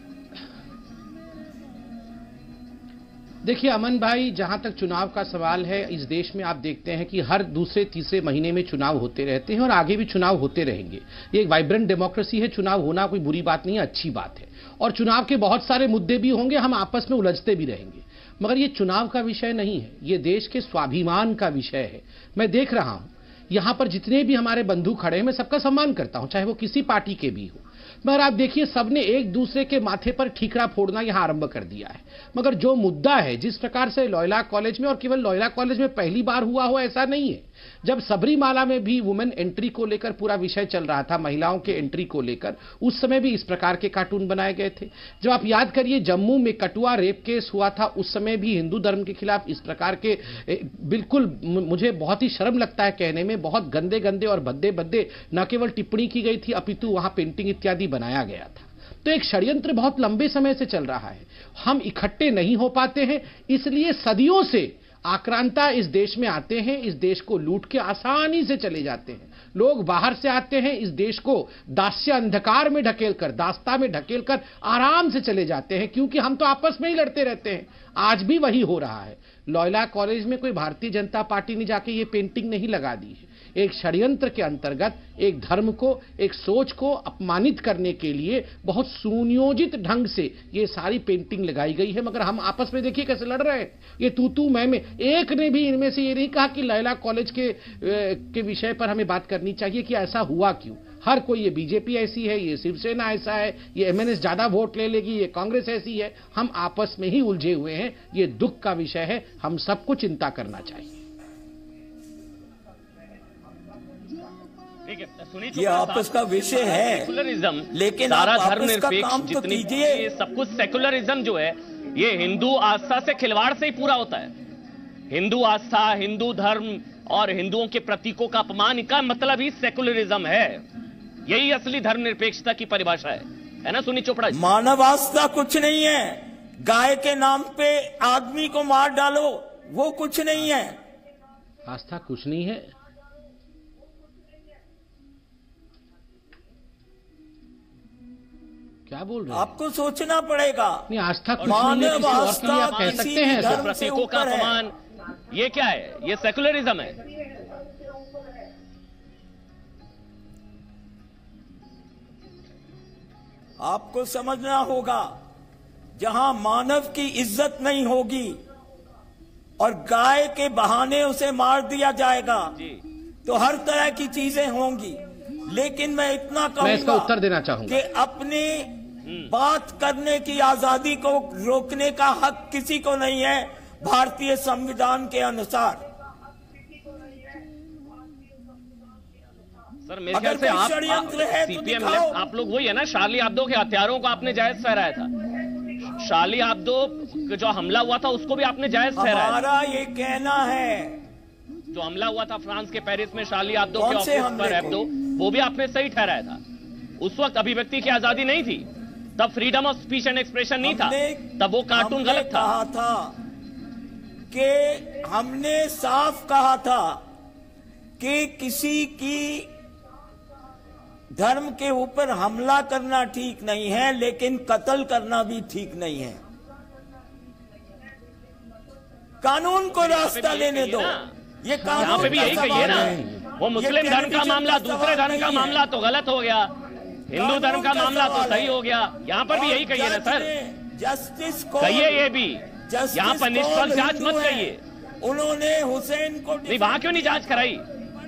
देखिए अमन भाई, जहां तक चुनाव का सवाल है, इस देश में आप देखते हैं कि हर दूसरे तीसरे महीने में चुनाव होते रहते हैं और आगे भी चुनाव होते रहेंगे। ये एक वाइब्रेंट डेमोक्रेसी है, चुनाव होना कोई बुरी बात नहीं है, अच्छी बात है, और चुनाव के बहुत सारे मुद्दे भी होंगे, हम आपस में उलझते भी रहेंगे, मगर ये चुनाव का विषय नहीं है, ये देश के स्वाभिमान का विषय है। मैं देख रहा हूं यहां पर जितने भी हमारे बंधु खड़े हैं, मैं सबका सम्मान करता हूं, चाहे वो किसी पार्टी के भी हो, मगर आप देखिए सबने एक दूसरे के माथे पर ठीकरा फोड़ना यहां आरंभ कर दिया है। मगर जो मुद्दा है, जिस प्रकार से लोयोला कॉलेज में, और केवल लोयोला कॉलेज में पहली बार हुआ हो ऐसा नहीं है, जब सबरीमाला में भी वुमेन एंट्री को लेकर पूरा विषय चल रहा था, महिलाओं के एंट्री को लेकर, उस समय भी इस प्रकार के कार्टून बनाए गए थे। जब आप याद करिए जम्मू में कटुआ रेप केस हुआ था, उस समय भी हिंदू धर्म के खिलाफ इस प्रकार के, बिल्कुल मुझे बहुत ही शर्म लगता है कहने में, बहुत गंदे गंदे और भद्दे भद्दे न केवल टिप्पणी की गई थी अपितु वहां पेंटिंग इत्यादि बनाया गया था। तो एक षड्यंत्र बहुत लंबे समय से चल रहा है, हम इकट्ठे नहीं हो पाते हैं, इसलिए सदियों से आक्रांता इस देश में आते हैं, इस देश को लूट के आसानी से चले जाते हैं। लोग बाहर से आते हैं, इस देश को दास्य अंधकार में ढकेलकर, दास्ता में ढकेलकर आराम से चले जाते हैं, क्योंकि हम तो आपस में ही लड़ते रहते हैं। आज भी वही हो रहा है। लोयोला कॉलेज में कोई भारतीय जनता पार्टी ने जाके ये पेंटिंग नहीं लगा दी है, एक षड्यंत्र के अंतर्गत एक धर्म को, एक सोच को अपमानित करने के लिए बहुत सुनियोजित ढंग से ये सारी पेंटिंग लगाई गई है। मगर हम आपस में देखिए कैसे लड़ रहे हैं, ये तू तू मैं मैं। एक ने भी इनमें से ये नहीं कहा कि लयोला कॉलेज के के विषय पर हमें बात करनी चाहिए कि ऐसा हुआ क्यों। हर कोई, ये बीजेपी ऐसी है, ये शिवसेना ऐसा है, ये एमएनएस ज्यादा वोट ले लेगी, ये कांग्रेस ऐसी है। हम आपस में ही उलझे हुए हैं, ये दुख का विषय है, हम सबको चिंता करना चाहिए। ये आपस का विषय है, सेकुलरिज्म, लेकिन सारा आप धर्म आपस का निरपेक्ष काम तो जितनी कीजिए। ये सब कुछ सेकुलरिज्म जो है ये हिंदू आस्था से खिलवाड़ से ही पूरा होता है। हिंदू आस्था, हिंदू धर्म और हिंदुओं के प्रतीकों का अपमान का मतलब ही सेकुलरिज्म है। यही असली धर्मनिरपेक्षता की परिभाषा है, है ना सुनी चोपड़ा जी? मानव आस्था कुछ नहीं है। गाय के नाम पे आदमी को मार डालो, वो कुछ नहीं है। आस्था कुछ नहीं है। क्या बोल रहे हैं? आपको सोचना पड़ेगा। नहीं, आस्था कुछ नहीं है, किसी और के लिए आप कह सकते हैं ऐसा। प्रतीकों का अपमान, ये क्या है? ये सेकुलरिज्म है। आपको समझना होगा, जहां मानव की इज्जत नहीं होगी और गाय के बहाने उसे मार दिया जाएगा तो हर तरह की चीजें होंगी। लेकिन मैं इतना कहूंगा, मैं इसका उत्तर देना चाहूंगा कि अपनी बात करने की आजादी को रोकने का हक किसी को नहीं है भारतीय संविधान के अनुसार। सर मेरे ख्याल से आप, आप सीपीएम तो आप लोग वही है ना, शार्ली एब्दो के हत्यारों को आपने जायज ठहराया था। शार्ली एब्दो जो हमला हुआ था उसको भी आपने जायज ठहराया। हमारा ये कहना है, जो हमला हुआ था फ्रांस के पेरिस में शार्ली एब्दो के ऑफिस पर एब्दो, वो भी आपने सही ठहराया था। उस वक्त अभिव्यक्ति की आजादी नहीं थी, तब freedom of speech and expression नहीं था, तब वो कार्टून गलत था। कहा था कि हमने साफ कहा था कि किसी की धर्म के ऊपर हमला करना ठीक नहीं है, लेकिन कत्ल करना भी ठीक नहीं है। कानून को रास्ता लेने दो। ये कानून पे भी यही कहिए ना, वो मुस्लिम धर्म का मामला दूसरे धर्म का मामला तो गलत हो गया, हिंदू धर्म का मामला तो सही हो गया। यहाँ पर भी यही कहिए ना सर, जस्टिस को कहिए ये भी, यहाँ पर निष्पक्ष जांच मत कहिए। उन्होंने हुसैन को नहीं, वहां क्यों नहीं जांच कराई?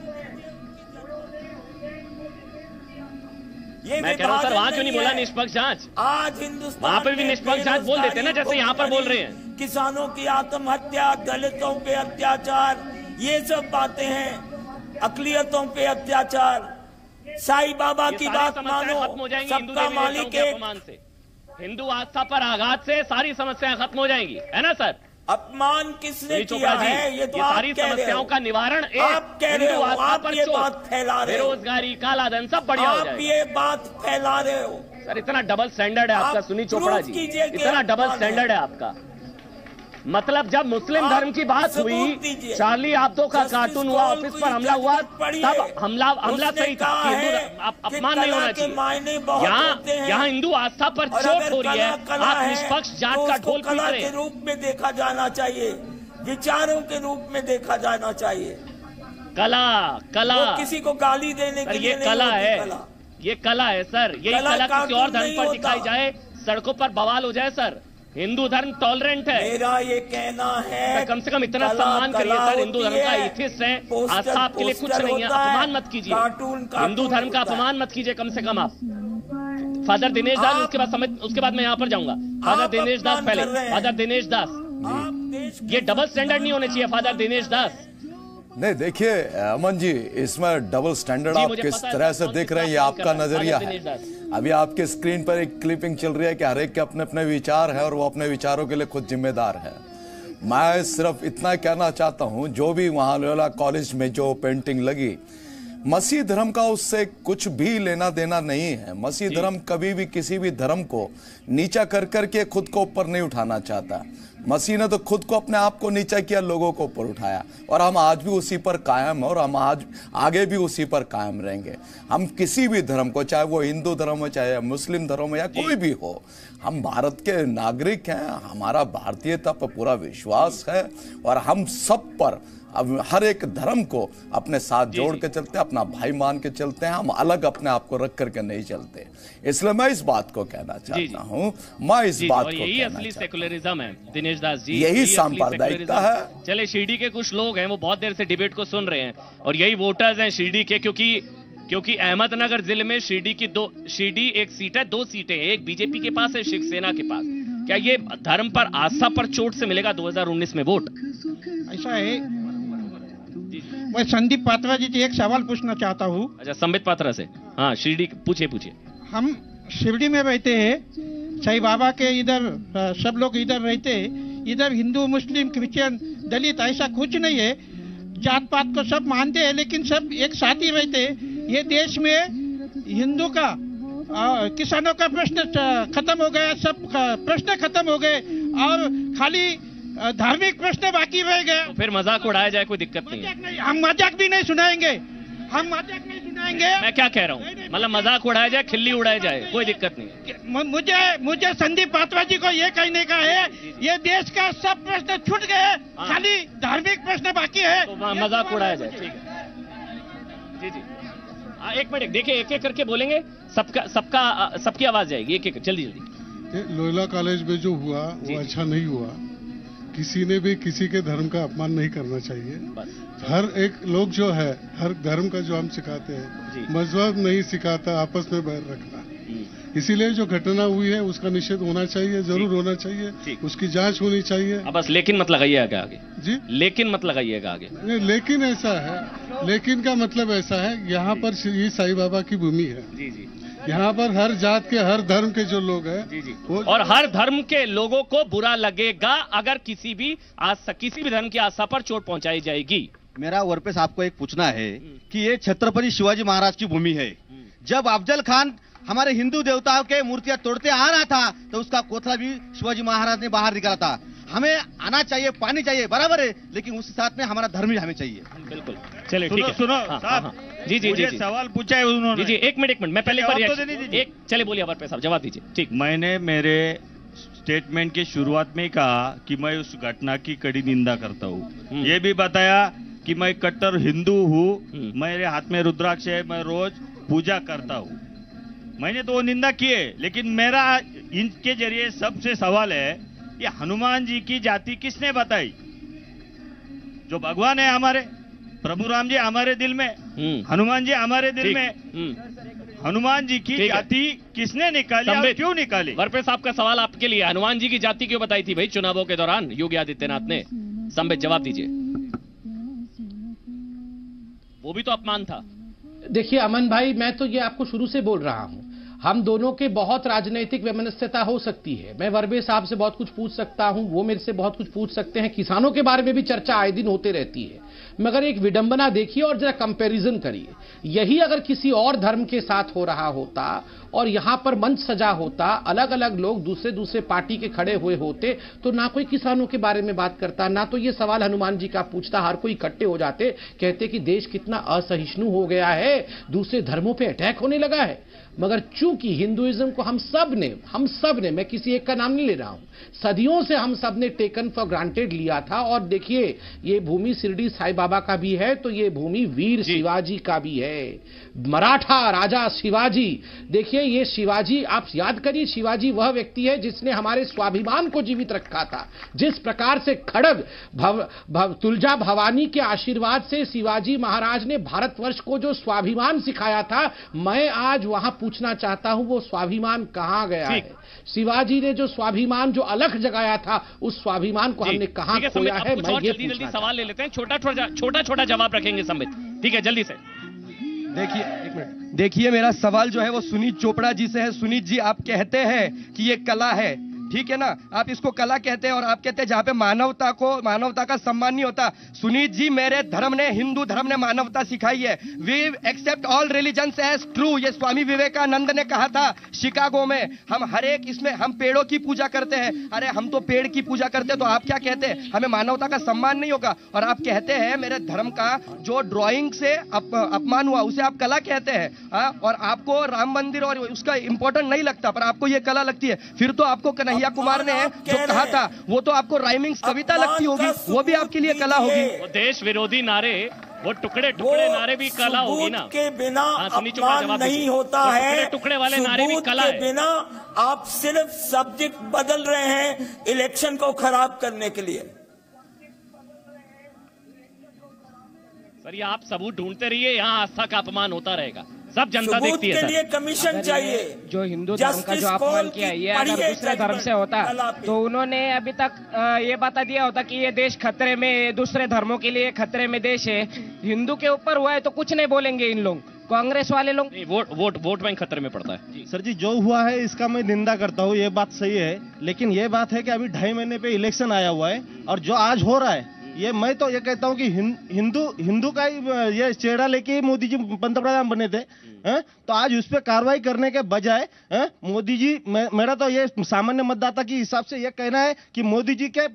मैं कह रहा हूं सर, वहां क्यों नहीं बोला निष्पक्ष जांच? आज हिंदुस्तान वहां पर भी निष्पक्ष जांच बोल देते ना, जैसे यहाँ पर बोल रहे हैं। किसानों की आत्महत्या, दलितों पे अत्याचार, ये सब बातें हैं। अकलियतों पे अत्याचार, साईं बाबा की बात मानो, सबका मालिक एक। हिंदू आस्था पर आघात से सारी समस्याएं खत्म हो जाएंगी, है ना सर? अपमान किसने किया है? ये तो ये सारी समस्याओं का निवारण एक आप कह रहे हो, आप ये बात फैला रहे हो। बेरोजगारी, काला धन सब बढ़िया हो जाएगा। आप ये बात फैला रहे हो सर। इतना डबल स्टैंडर्ड है आपका सुनी चोपड़ा जी, इतना डबल स्टैंडर्ड है आपका। मतलब जब मुस्लिम धर्म की बात हुई, शार्ली एब्दो का कार्टून हुआ, ऑफिस पर हमला हुआ, तब हमला हमला सही था, हिंदू अपमान नहीं होना चाहिए। यहाँ यहाँ हिंदू आस्था पर चोट हो रही है, आप निष्पक्ष जांच का ढोल पीट रहे हैं। के रूप में देखा जाना चाहिए, विचारों के रूप में देखा जाना चाहिए। कला कला किसी को गाली देने के लिए ये कला है, ये कला है सर। यही कला किसी और धर्म पर दिखाई जाए, सड़कों पर बवाल हो जाए सर। हिंदू धर्म टॉलरेंट है। मेरा ये कहना है, कम से कम इतना सम्मान करिए सर। हिंदू धर्म का इथिस्ट है, आस्था आपके लिए कुछ नहीं है, अपमान मत कीजिए। हिंदू धर्म का अपमान मत कीजिए कम से कम आप। फादर दिनेश दास, उसके बाद समझ, उसके बाद मैं यहाँ पर जाऊंगा। फादर दिनेश दास पहले, फादर दिनेश दास, ये डबल स्टैंडर्ड नहीं होने चाहिए फादर दिनेश दास। नहीं देखिए अमन जी, इसमें डबल स्टैंडर्ड आप किस तरह से देख रहे हैं, ये आपका नजरिया है। अभी आपके स्क्रीन पर एक क्लिपिंग चल रही है कि हर एक के अपने अपने विचार है और वो अपने विचारों के लिए खुद जिम्मेदार है। मैं सिर्फ इतना कहना चाहता हूं, जो भी वहां लोयोला कॉलेज में जो पेंटिंग लगी, मसीह धर्म का उससे कुछ भी लेना देना नहीं है। मसीह धर्म कभी भी किसी भी धर्म को नीचा कर करके खुद को ऊपर नहीं उठाना चाहता। मसीह ने तो खुद को अपने आप को नीचा किया, लोगों को ऊपर उठाया, और हम आज भी उसी पर कायम हैं और हम आज आगे भी उसी पर कायम रहेंगे। हम किसी भी धर्म को, चाहे वो हिंदू धर्म हो, चाहे मुस्लिम धर्म हो, या कोई भी हो, हम भारत के नागरिक हैं। हमारा भारतीयता पर पूरा विश्वास है और हम सब पर, अब हर एक धर्म को अपने साथ जोड़ के चलते हैं, अपना भाई मान के चलते हैं। हम अलग अपने आप को रख करके नहीं चलते। इसलिए मैं इस बात को कहना चाहता हूँ, मैं इस बात को यही असली सेकुलरिज्म है दिनेश दास जी, यही सांप्रदायिकता है। चले, शिरडी के कुछ लोग हैं वो बहुत देर से डिबेट को सुन रहे हैं और यही वोटर्स हैं शिरडी के, क्योंकि क्योंकि अहमदनगर जिले में शिरडी की दो शिरडी एक सीट है, दो सीटें हैं, एक बीजेपी के पास है, शिवसेना के पास। क्या ये धर्म पर, आस्था पर चोट से मिलेगा दो हज़ार उन्नीस में वोट? ऐसा है, मैं संदीप पात्रा जी से एक सवाल पूछना चाहता हूँ। अच्छा, संबित पात्रा से, हाँ शिरडी, पूछिए पूछिए। हम शिरडी में रहते हैं, साईं बाबा के इधर सब लोग इधर रहते हैं, इधर हिंदू मुस्लिम क्रिश्चियन दलित ऐसा कुछ नहीं है, जात पात को सब मानते हैं, लेकिन सब एक साथ ही रहते हैं। ये देश में हिंदू का आ, किसानों का प्रश्न खत्म हो गया, सब प्रश्न खत्म हो गए और खाली धार्मिक प्रश्न बाकी रह गए। तो फिर मजाक उड़ाया जाए, कोई दिक्कत नहीं है। नहीं, हम मजाक भी नहीं सुनाएंगे, हम मजाक नहीं सुनाएंगे। मैं क्या कह रहा हूँ, मतलब मजाक उड़ाया जाए, खिल्ली उड़ाया जाए, कोई दिक्कत नहीं। मुझे मुझे संदीप पात्रा जी को ये कहने का है, ये देश का सब प्रश्न छूट गए, खाली धार्मिक प्रश्न बाकी है, तो मजाक उड़ाया जाए। ठीक है जी जी, आ, एक मिनट देखिए, एक एक करके बोलेंगे, सबका सबका सबकी आवाज जाएगी, एक एक जल्दी जल्दी। लोयोला कॉलेज में जो हुआ वो अच्छा नहीं हुआ। किसी ने भी किसी के धर्म का अपमान नहीं करना चाहिए। हर एक लोग जो है, हर धर्म का जो हम सिखाते हैं, मजहब नहीं सिखाता आपस में बैर रखना। इसीलिए जो घटना हुई है उसका निषेध होना चाहिए, जरूर होना चाहिए, उसकी जांच होनी चाहिए। अब बस लेकिन मत लगाइएगा आगे जी, लेकिन मत लगाइएगा आगे। नहीं, लेकिन ऐसा है, लेकिन का मतलब ऐसा है, यहाँ पर ये साईं बाबा की भूमि है। जी जी, यहाँ पर हर जात के, हर धर्म के जो लोग हैं, जी जी, और हर धर्म के लोगों को बुरा लगेगा अगर किसी भी आस्था, किसी भी धर्म की आस्था पर चोट पहुंचाई जाएगी। मेरा वर्पेस आपको एक पूछना है कि ये छत्रपति शिवाजी महाराज की भूमि है। जब अफजल खान हमारे हिंदू देवताओं के मूर्तियां तोड़ते आ रहा था तो उसका कोथला भी शिवाजी महाराज ने बाहर निकाला था। हमें आना चाहिए, पानी चाहिए, बराबर है, लेकिन उस साथ में हमारा धर्म भी हमें चाहिए। बिल्कुल, चलिए ठीक है। सुनो हाँ, साहब, हाँ, जी जी जी, सवाल पूछा है उन्होंने। जी जी, एक मिनट एक मिनट मैं पहले तो एक चले बोलिए वर्पेस साहब, जवाब दीजिए। ठीक, मैंने मेरे स्टेटमेंट के शुरुआत में कहा कि मैं उस घटना की कड़ी निंदा करता हूँ। ये भी बताया कि मैं कट्टर हिंदू हूँ, मेरे हाथ में रुद्राक्ष है, मैं रोज पूजा करता हूँ। मैंने तो वो निंदा की है, लेकिन मेरा इनके जरिए सबसे सवाल है, ये हनुमान जी की जाति किसने बताई? जो भगवान है हमारे, प्रभु राम जी हमारे दिल में, हनुमान जी हमारे दिल में, हनुमान जी की जाति किसने निकाली और क्यों निकाली? वर्पेस साहब का सवाल आपके लिए, हनुमान जी की जाति क्यों बताई थी भाई चुनावों के दौरान योगी आदित्यनाथ ने? संबित जवाब दीजिए। वो भी तो अपमान था। देखिए अमन भाई, मैं तो ये आपको शुरू से बोल रहा हूं, हम दोनों के बहुत राजनीतिक वैमनस्यता हो सकती है। मैं वर्बे साहब से बहुत कुछ पूछ सकता हूं, वो मेरे से बहुत कुछ पूछ सकते हैं, किसानों के बारे में भी चर्चा आए दिन होते रहती है, मगर एक विडंबना देखिए और जरा कंपैरिजन करिए। यही अगर किसी और धर्म के साथ हो रहा होता और यहां पर मंच सजा होता, अलग अलग लोग दूसरे दूसरे पार्टी के खड़े हुए होते, तो ना कोई किसानों के बारे में बात करता, ना तो ये सवाल हनुमान जी का पूछता, हर कोई इकट्ठे हो जाते, कहते कि देश कितना असहिष्णु हो गया है, दूसरे धर्मों पे अटैक होने लगा है। मगर चूंकि हिंदुइज्म को हम सब ने हम सब ने मैं किसी एक का नाम नहीं ले रहा हूं, सदियों से हम सब ने टेकन फॉर ग्रांटेड लिया था। और देखिए, ये भूमि शिरडी साईं बाबा का भी है, तो ये भूमि वीर शिवाजी का भी है, मराठा राजा शिवाजी। देखिए, ये शिवाजी, आप याद करिए, शिवाजी वह व्यक्ति है जिसने हमारे स्वाभिमान को जीवित रखा था। जिस प्रकार से खड़ग भव, भव, तुलजा भवानी के आशीर्वाद से शिवाजी महाराज ने भारतवर्ष को जो स्वाभिमान सिखाया था, मैं आज वहां पूछना चाहता हूं, वो स्वाभिमान कहां गया है? शिवाजी ने जो स्वाभिमान, जो अलख जगाया था, उस स्वाभिमान को हमने कहां खोया है? मैं ये जल्दी जल्दी सवाल ले लेते हैं, छोटा छोटा छोटा छोटा जवाब रखेंगे संबित, ठीक है? जल्दी से देखिए, एक मिनट देखिए, मेरा सवाल जो है वो सुनीत चोपड़ा जी से है। सुनीत जी, आप कहते हैं कि ये कला है, ठीक है ना, आप इसको कला कहते हैं और आप कहते हैं जहां पे मानवता को, मानवता का सम्मान नहीं होता। सुनीत जी, मेरे धर्म ने, हिंदू धर्म ने मानवता सिखाई है। We accept all religions as true, ये स्वामी विवेकानंद ने कहा था। शिकागो में हम हर एक इसमें हम पेड़ों की पूजा करते हैं। अरे हम तो पेड़ की पूजा करते हैं, तो आप क्या कहते हैं हमें मानवता का सम्मान नहीं होगा? और आप कहते हैं मेरे धर्म का जो ड्राइंग से अप, अपमान हुआ उसे आप कला कहते हैं। आ, और आपको राम मंदिर और उसका इंपॉर्टेंट नहीं लगता, पर आपको ये कला लगती है। फिर तो आपको कन्हैया कुमार ने जो कहा था वो तो आपको राइमिंग्स कविता लगती होगी, वो भी आपके लिए कला होगी। देश विरोधी नारे, वो टुकड़े टुकड़े नारे भी कला होगी ना। के बिना अपमान नहीं होता है, टुकड़े टुकड़े वाले नारे भी कला है। बिना आप सिर्फ सब्जेक्ट बदल रहे हैं इलेक्शन को खराब करने के लिए। सर ये आप सबूत ढूंढते रहिए, यहाँ आस्था का अपमान होता रहेगा, सब जनता सबूत देखती है। के लिए कमीशन चाहिए। जो हिंदू धर्म का जो अपमान किया ये अगर दूसरे धर्म से होता तो उन्होंने अभी तक ये बता दिया होता कि ये देश खतरे में, दूसरे धर्मों के लिए खतरे में देश है। हिंदू के ऊपर हुआ है तो कुछ नहीं बोलेंगे इन लोग, कांग्रेस वाले लोग। वोट वोट वोट बैंक खतरे में पड़ता है। सर जी जो हुआ है इसका मैं निंदा करता हूँ, ये बात सही है, लेकिन ये बात है कि अभी ढाई महीने पे इलेक्शन आया हुआ है और जो आज हो रहा है ये मैं तो ये कहता हूँ कि हिंदू हिंदू का ही ये चेहरा लेके मोदी जी पंतप्रधान बने थे। है? तो आज उस पर कार्रवाई करने के बजाय मोदी जी, मेरा तो ये सामान्य मतदाता के हिसाब से ये कहना है कि मोदी जी के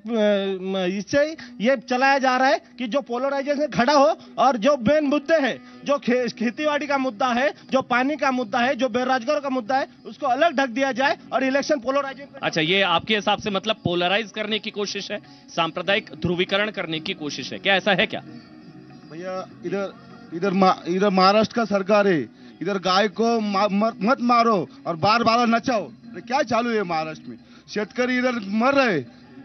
इससे ये चलाया जा रहा है कि जो पोलराइजेशन खड़ा हो और जो मेन मुद्दे हैं, जो खे, खेतीबाड़ी का मुद्दा है, जो पानी का मुद्दा है, जो बेरोजगारों का मुद्दा है, उसको अलग ढक दिया जाए और इलेक्शन पोलराइजेशन। अच्छा, ये आपके हिसाब से मतलब पोलराइज करने की कोशिश है, सांप्रदायिक ध्रुवीकरण करने की कोशिश है क्या? ऐसा है क्या? भैया इधर इधर इधर महाराष्ट्र का सरकार है, इधर गाय को मा, मत मारो और बार बार नचाओ। क्या चालू है महाराष्ट्र में? शेतकरी इधर मर रहे।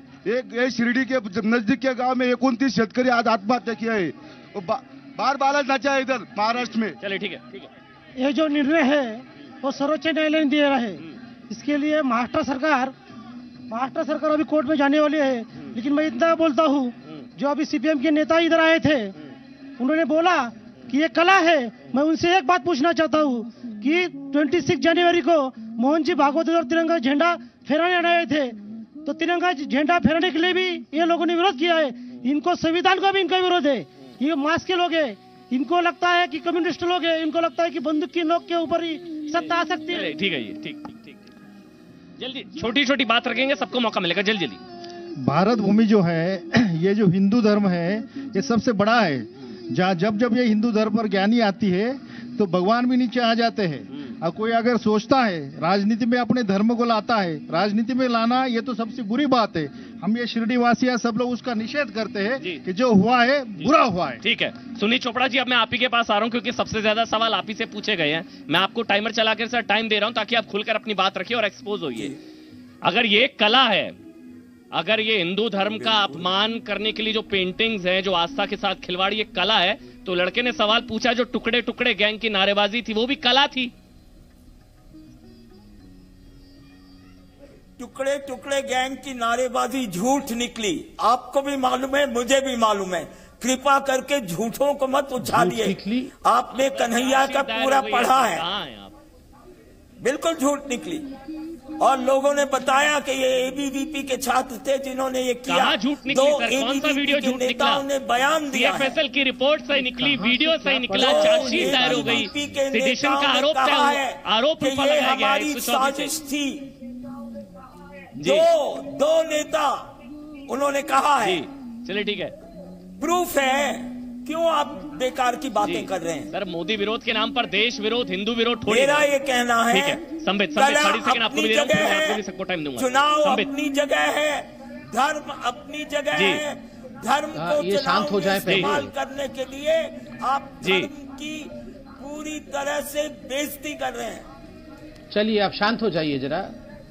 एक एक शिरडी के नजदीक के गांव में उनतीस शेतकरी आज आत्महत्या किया है, वो बा, बार बार नचा है इधर महाराष्ट्र में। चलिए ठीक है ठीक है। ये जो निर्णय है वो सर्वोच्च न्यायालय ने दिया है, इसके लिए महाराष्ट्र सरकार महाराष्ट्र सरकार अभी कोर्ट में जाने वाली है। लेकिन मैं इतना बोलता हूँ, जो अभी सीपीएम के नेता इधर आए थे उन्होंने बोला कि ये कला है। मैं उनसे एक बात पूछना चाहता हूँ कि छब्बीस जनवरी को मोहन जी भागवत और तिरंगा झंडा फहराने आए थे, तो तिरंगा झंडा फहराने के लिए भी ये लोगों ने विरोध किया है। इनको संविधान का भी इनका विरोध है। ये मास के लोग हैं, इनको लगता है कि कम्युनिस्ट लोग हैं, इनको लगता है कि बंदूक की नोक के ऊपर ही सत्ता आ सकती है। ठीक है, ये ठीक ठीक ठीक जल्दी छोटी छोटी बात रखेंगे, सबको मौका मिलेगा। जल्दी जल्दी। भारत भूमि जो है, ये जो हिंदू धर्म है, ये सबसे बड़ा है। जहाँ जब जब ये हिंदू धर्म पर ज्ञानी आती है तो भगवान भी नीचे आ जाते हैं। और कोई अगर सोचता है राजनीति में अपने धर्म को लाता है, राजनीति में लाना ये तो सबसे बुरी बात है। हम ये शिरडी वासिया सब लोग उसका निषेध करते हैं कि जो हुआ है बुरा हुआ है। ठीक है सुनील चोपड़ा जी, अब मैं आप ही के पास आ रहा हूँ क्योंकि सबसे ज्यादा सवाल आप ही से पूछे गए हैं। मैं आपको टाइमर चला कर सर टाइम दे रहा हूँ ताकि आप खुलकर अपनी बात रखिए और एक्सपोज होइए। अगर ये कला है, अगर ये हिंदू धर्म का अपमान करने के लिए जो पेंटिंग्स हैं, जो आस्था के साथ खिलवाड़, ये कला है, तो लड़के ने सवाल पूछा जो टुकड़े टुकड़े गैंग की नारेबाजी थी वो भी कला थी। टुकड़े टुकड़े गैंग की नारेबाजी झूठ निकली। आपको भी मालूम है, मुझे भी मालूम है। कृपा करके झूठों को मत उछालिए। आपने कन्हैया का पूरा पढ़ा है, बिल्कुल झूठ निकली। और लोगों ने बताया कि ये एबीवीपी के छात्र थे जिन्होंने ये किया। झूठ निकली सर? कौन सा वीडियो झूठ निकला? ने बयान दिया। सीएफएसएल की रिपोर्ट सही निकली, वीडियो सही निकला, चार्जशीट दायर हो गई, सेडिशन का आरोप आरोप लगाया गया है। साजिश थी। दो दो नेता उन्होंने कहा है। चलिए ठीक है, प्रूफ है। क्यों आप बेकार की बातें कर रहे हैं? सर मोदी विरोध के नाम पर देश विरोध, हिंदू विरोध थोड़ी। मेरा ये कहना है, ठीक है संबित संबित थर्टी सेकंड आपको भी दे रहा हूं, आपको भी सबको टाइम दूंगा। चुनाव अपनी जगह है, धर्म अपनी जगह है। धर्म को ये शांत हो जाए इस्तेमाल करने के लिए आप धर्म की पूरी तरह से बेइज्जती कर रहे हैं। चलिए आप शांत हो जाइए जरा।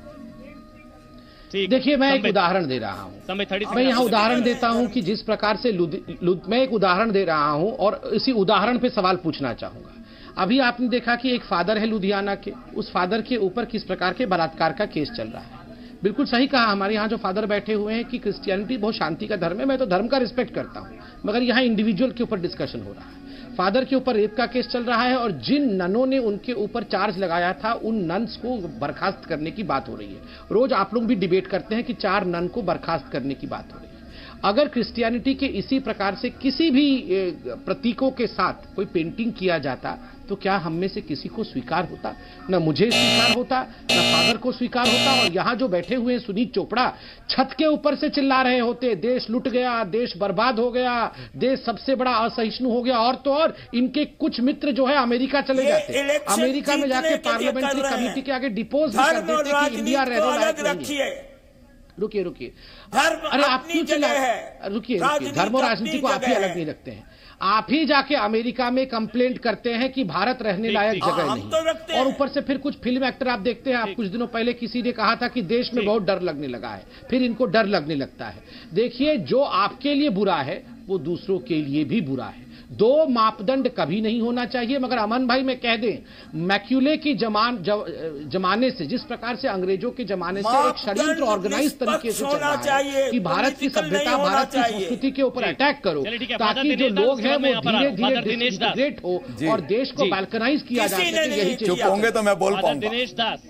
देखिए मैं एक उदाहरण दे रहा हूं, मैं यहाँ उदाहरण देता हूं कि जिस प्रकार से मैं एक उदाहरण दे रहा हूं और इसी उदाहरण पे सवाल पूछना चाहूंगा। अभी आपने देखा कि एक फादर है लुधियाना के, उस फादर के ऊपर किस प्रकार के बलात्कार का केस चल रहा है। बिल्कुल सही कहा हमारे यहाँ जो फादर बैठे हुए हैं कि क्रिश्चियनिटी बहुत शांति का धर्म है। मैं तो धर्म का रिस्पेक्ट करता हूँ, मगर यहाँ इंडिविजुअल के ऊपर डिस्कशन हो रहा है। फादर के ऊपर रेप का केस चल रहा है और जिन ननों ने उनके ऊपर चार्ज लगाया था उन नन्स को बर्खास्त करने की बात हो रही है। रोज आप लोग भी डिबेट करते हैं कि चार नन को बर्खास्त करने की बात हो रही है अगर क्रिश्चियनिटी के इसी प्रकार से किसी भी प्रतीकों के साथ कोई पेंटिंग किया जाता तो क्या हम में से किसी को स्वीकार होता? न मुझे स्वीकार होता, न फादर को स्वीकार होता। और यहाँ जो बैठे हुए हैं सुनीत चोपड़ा छत के ऊपर से चिल्ला रहे होते, देश लुट गया, देश बर्बाद हो गया, देश सबसे बड़ा असहिष्णु हो गया। और तो और इनके कुछ मित्र जो है अमेरिका चले जाते, अमेरिका में जाके पार्लियामेंट्री कमेटी के आगे डिपोज भी कर देते कि इंडिया रहने लायक नहीं है। रुकिए रुकिए, अरे आप क्यों चिल्ला? रुकिए रुकिए, धर्म और राजनीति को आप ही अलग नहीं रखते हैं। आप ही जाके अमेरिका में कंप्लेंट करते हैं कि भारत रहने लायक जगह नहीं, तो और ऊपर से फिर कुछ फिल्म एक्टर आप देखते हैं। आप कुछ दिनों पहले किसी ने कहा था कि देश में बहुत डर लगने लगा है, फिर इनको डर लगने लगता है। देखिए, जो आपके लिए बुरा है वो दूसरों के लिए भी बुरा है। दो मापदंड कभी नहीं होना चाहिए। मगर अमन भाई मैं कह दें, मैक्यूले की जमान जमाने से, जिस प्रकार से अंग्रेजों के जमाने से एक षड्यंत्र ऑर्गेनाइज तरीके से चल रहा है कि भारत की सभ्यता, भारत की संस्कृति के ऊपर अटैक करो, ताकि जो लोग हैं वो धीरे धीरे डिसइंटीग्रेट हो और देश को बाल्कनाइज किया जा सके। यही चुप होंगे तो मैं बोल पाऊंगा। दिनेश दास,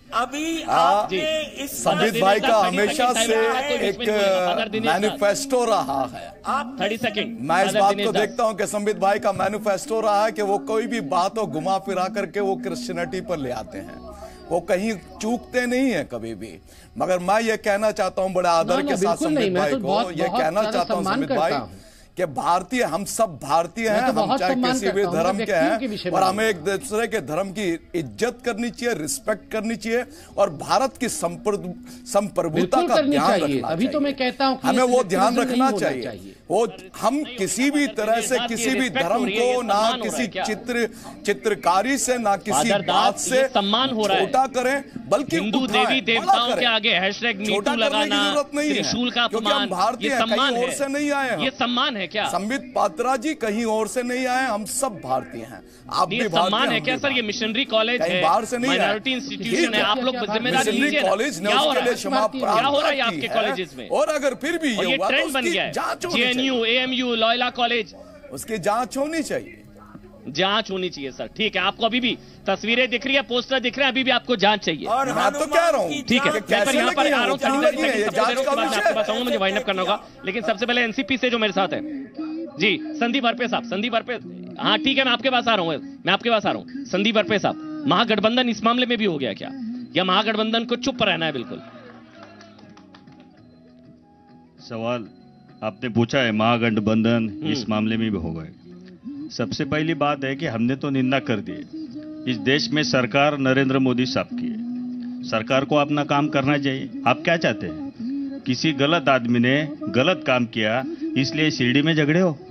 अभी आपने इस संबित भाई का हमेशा से एक मैनिफेस्टो रहा है। आप थर्टी सेकेंड मैं इस बात को देखता हूं कि संबित भाई का मैनिफेस्टो रहा है कि वो कोई भी बात हो घुमा फिरा करके वो क्रिश्चियनिटी पर ले आते हैं, वो कहीं चूकते नहीं है कभी भी। मगर मैं ये कहना चाहता हूं बड़े आदर के साथ संबित भाई को, ये कहना चाहता हूं संबित भाई कि भारतीय, हम सब भारतीय हैं, हम चाहे किसी भी धर्म के हैं, और हमें एक दूसरे के धर्म की इज्जत करनी चाहिए, रिस्पेक्ट करनी चाहिए, और भारत की संप्रभुता का ध्यान रखना चाहिए। अभी तो मैं कहता हूं हमें वो ध्यान रखना चाहिए। वो हम किसी भी तरह से किसी भी धर्म को ना किसी चित्र चित्रकारी से ना किसी बात से सम्मान हो रहा है छोटा करें, बल्कि हिंदू देवी देवताओं के आगे हैशटैग मीटू लगाना, त्रिशूल का अपमान, ये सम्मान है, से नहीं आए, ये सम्मान है क्या? संबित पात्रा जी कहीं और से नहीं आए, हम सब भारतीय हैं। आप भी सम्मान है क्या सर? ये मिशनरी कॉलेज है, बाहर से नहीं, माइनॉरिटी इंस्टीट्यूशन है, आप लोग जिम्मेदारी लीजिए। कॉलेज ने उसके लिए क्षमा क्या हो रहा है आपके कॉलेजेस में? और अगर फिर भी ये ट्रेंड बन गया है, जेएनयू, एएमयू, लॉयला कॉलेज, उसकी जांच होनी चाहिए। जांच होनी चाहिए सर, ठीक है। आपको अभी भी तस्वीरें दिख रही है, पोस्टर दिख रहे हैं, अभी भी आपको जांच चाहिए। और मैं तो कह रहा हूँ, ठीक है, मैं पर यहाँ पर आ रहा हूँ, मुझे वाइंड अप करना होगा। लेकिन सबसे पहले एनसीपी से जो मेरे साथ है जी, संदीप हरपे साहब, संदीप हरपे, हाँ ठीक है, मैं आपके पास आ रहा हूँ, मैं आपके पास आ रहा हूँ। संदीप हरपे साहब, महागठबंधन इस मामले में भी हो गया क्या, या महागठबंधन को चुप रहना है? बिल्कुल सवाल आपने पूछा है, महागठबंधन इस मामले में भी हो गए। सबसे पहली बात है कि हमने तो निंदा कर दी है। इस देश में सरकार नरेंद्र मोदी साहब की है, सरकार को अपना काम करना चाहिए। आप क्या चाहते हैं? किसी गलत आदमी ने गलत काम किया इसलिए शिरडी में झगड़े हो?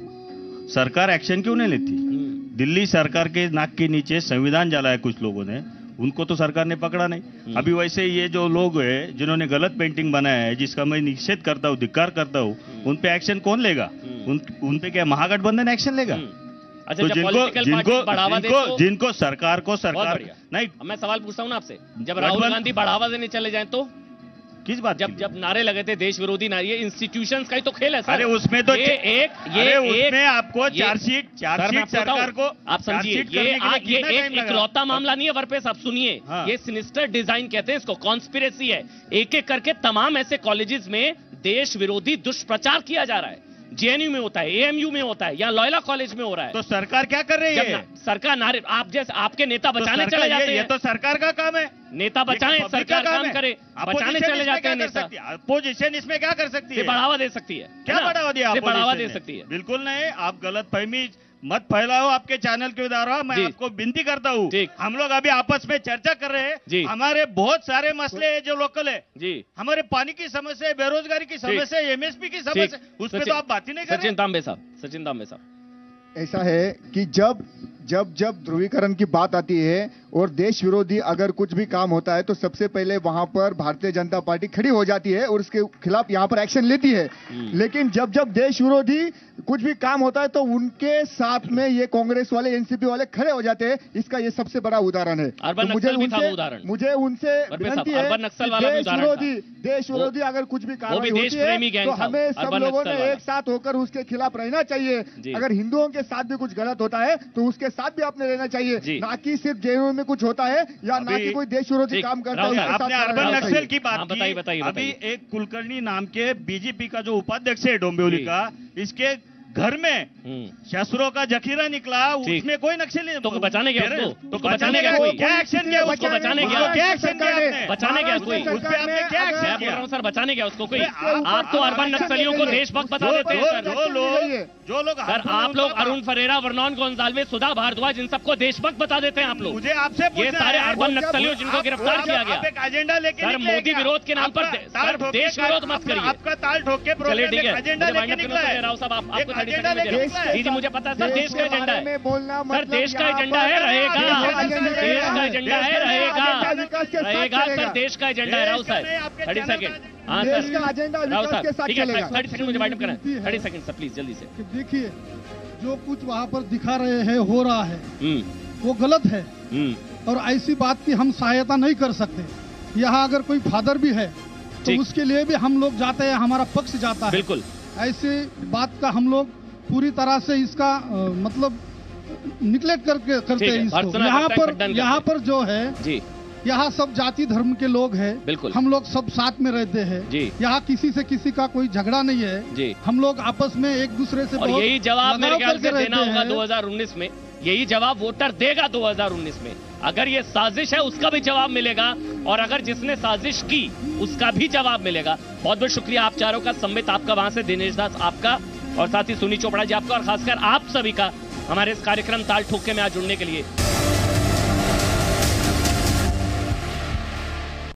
सरकार एक्शन क्यों नहीं लेती? दिल्ली सरकार के नाक के नीचे संविधान जला है कुछ लोगों ने, उनको तो सरकार ने पकड़ा नहीं। अभी वैसे ये जो लोग हैं जिन्होंने गलत पेंटिंग बनाया है, जिसका मैं निषेध करता हूँ, धिक्कार करता हूँ, उन पे एक्शन कौन लेगा? उन उन पे क्या महागठबंधन एक्शन लेगा? अच्छा, तो जब जिनको जिनको जिनको तो, जिनको सरकार को सरकार नहीं, मैं सवाल पूछता हूँ ना आपसे, जब राहुल गांधी बढ़ावा देने चले जाए तो किस बात? जब जब नारे लगे थे देश विरोधी नारे, ये इंस्टीट्यूशंस का ही तो खेल है सर। अरे उसमें तो ये एक ये एक आपको चार्जशीट चार्जशीट सरकार को आप समझिए, ये ये एक इकलौता मामला नहीं है वरपेस, आप सुनिए, ये सिनिस्टर डिजाइन कहते हैं इसको, कॉन्स्पिरेसी है। एक एक करके तमाम ऐसे कॉलेजेस में देश विरोधी दुष्प्रचार किया जा रहा है। जेएनयू में होता है, एएमयू में होता है, या लॉयला कॉलेज में हो रहा है। तो सरकार क्या कर रही है? सरकार नारे, आप जैसे आपके नेता बचाने चले जाते हैं, ये तो सरकार का काम है। नेता बचाएं, सरकार काम करे, बचाने चले जाते हैं नेता। अपोजिशन इसमें क्या कर सकती है? बढ़ावा दे सकती है। क्या बढ़ावा दिया? बढ़ावा दे सकती है? बिल्कुल नहीं। आप गलत फहमी मत फैलाओ आपके चैनल के द्वारा। मैं आपको विनती करता हूँ, हम लोग अभी आपस में चर्चा कर रहे हैं। हमारे बहुत सारे मसले हैं जो लोकल है जी, हमारे पानी की समस्या है, बेरोजगारी की समस्या है, एमएसपी की समस्या, उस पर तो आप बात ही नहीं कर रहे। सचिन तांबे साहब, सचिन तांबे साहब, ऐसा है कि जब जब जब ध्रुवीकरण की बात आती है और देश विरोधी अगर कुछ भी काम होता है तो सबसे पहले वहां पर भारतीय जनता पार्टी खड़ी हो जाती है और उसके खिलाफ यहां पर एक्शन लेती है। लेकिन जब जब देश विरोधी कुछ भी काम होता है तो उनके साथ में ये कांग्रेस वाले, एनसीपी वाले खड़े हो जाते हैं। इसका ये सबसे बड़ा उदाहरण है। तो मुझे उनसे मुझे उनसे विनती है, देश विरोधी देश विरोधी अगर कुछ भी कार्रवाई होती है तो हमें सब लोगों ने एक साथ होकर उसके खिलाफ रहना चाहिए। अगर हिंदुओं के साथ भी कुछ गलत होता है तो उसके साथ भी आपने रहना चाहिए, ना कि सिर्फ जेएनयू में कुछ होता है या ना कि कोई देश विरोधी काम करता है। आपने अर्बन नक्सल की बात की, बताइए बताइए अभी एक कुलकर्णी नाम के बीजेपी का जो उपाध्यक्ष है डोंबिवली का, इसके घर में शस्त्रों का जखीरा निकला, उसमें कोई नक्सली तो बचाने गया उसको, तो बचाने गया कोई क्या एक्शन किया उसको, बचाने गया क्या एक्शन किया आपने, बचाने गया कोई उस पे आपने क्या एक्शन किया सर? बचाने गया उसको कोई? आप तो अर्बन नक्सलियों को देशभक्त बता देते हैं सर। जो लोग जो लोग सर आप लोग अरुण फरेरा, वर्नॉन गोंजाल्वेज, सुधा भारद्वाज, इन सबको देशभक्त बता देते हैं आप लोग। मुझे आपसे ये सारे अर्बन नक्सलियों जिनको गिरफ्तार किया गया, एक एजेंडा लेके सर मोदी विरोध के नाम पर सर देश विरोध मत करिए। आपका ताल ठोक के चलिए ठीक है, एजेंडा लेके निकला है राव साहब, आप आपको थर्टी एजेंडा सेकंड में जी जी मुझे पता है सर, देश का एजेंडा है सर, देश का एजेंडा है, रहेगा देश का एजेंडा है, रहेगा रहेगा सर, देश का एजेंडा है राव साहब। थर्टी सेकंड हाँ सर, राव साहब ठीक है, थर्टी सेकंड मुझे वाइंड अप करना है, थर्टी सेकंड सर प्लीज जल्दी से। देखिए जो कुछ वहाँ पर दिखा रहे हैं, हो रहा है, वो गलत है और ऐसी बात की हम सहायता नहीं कर सकते। यहाँ अगर कोई फादर भी है तो उसके लिए भी हम लोग जाते हैं, हमारा पक्ष जाता है। बिल्कुल ऐसे बात का हम लोग पूरी तरह से इसका आ, मतलब निगलेक्ट करके करते हैं इसको। यहाँ पर यहाँ पर जो है जी, यहाँ सब जाति धर्म के लोग हैं, बिल्कुल हम लोग सब साथ में रहते हैं जी। यहाँ किसी से किसी का कोई झगड़ा नहीं है जी, हम लोग आपस में एक दूसरे से और यही जवाब मेरे ख्याल से देना होगा दो हज़ार उन्नीस में, यही जवाब वोटर देगा दो हज़ार उन्नीस में। अगर ये साजिश है उसका भी जवाब मिलेगा, और अगर जिसने साजिश की उसका भी जवाब मिलेगा। बहुत बहुत शुक्रिया आप चारों का, संबित आपका, वहां से दिनेश दास आपका, और साथ ही सुनी चोपड़ा जी आपका, और खासकर आप सभी का हमारे इस कार्यक्रम ताल ठोक के में आज जुड़ने के लिए।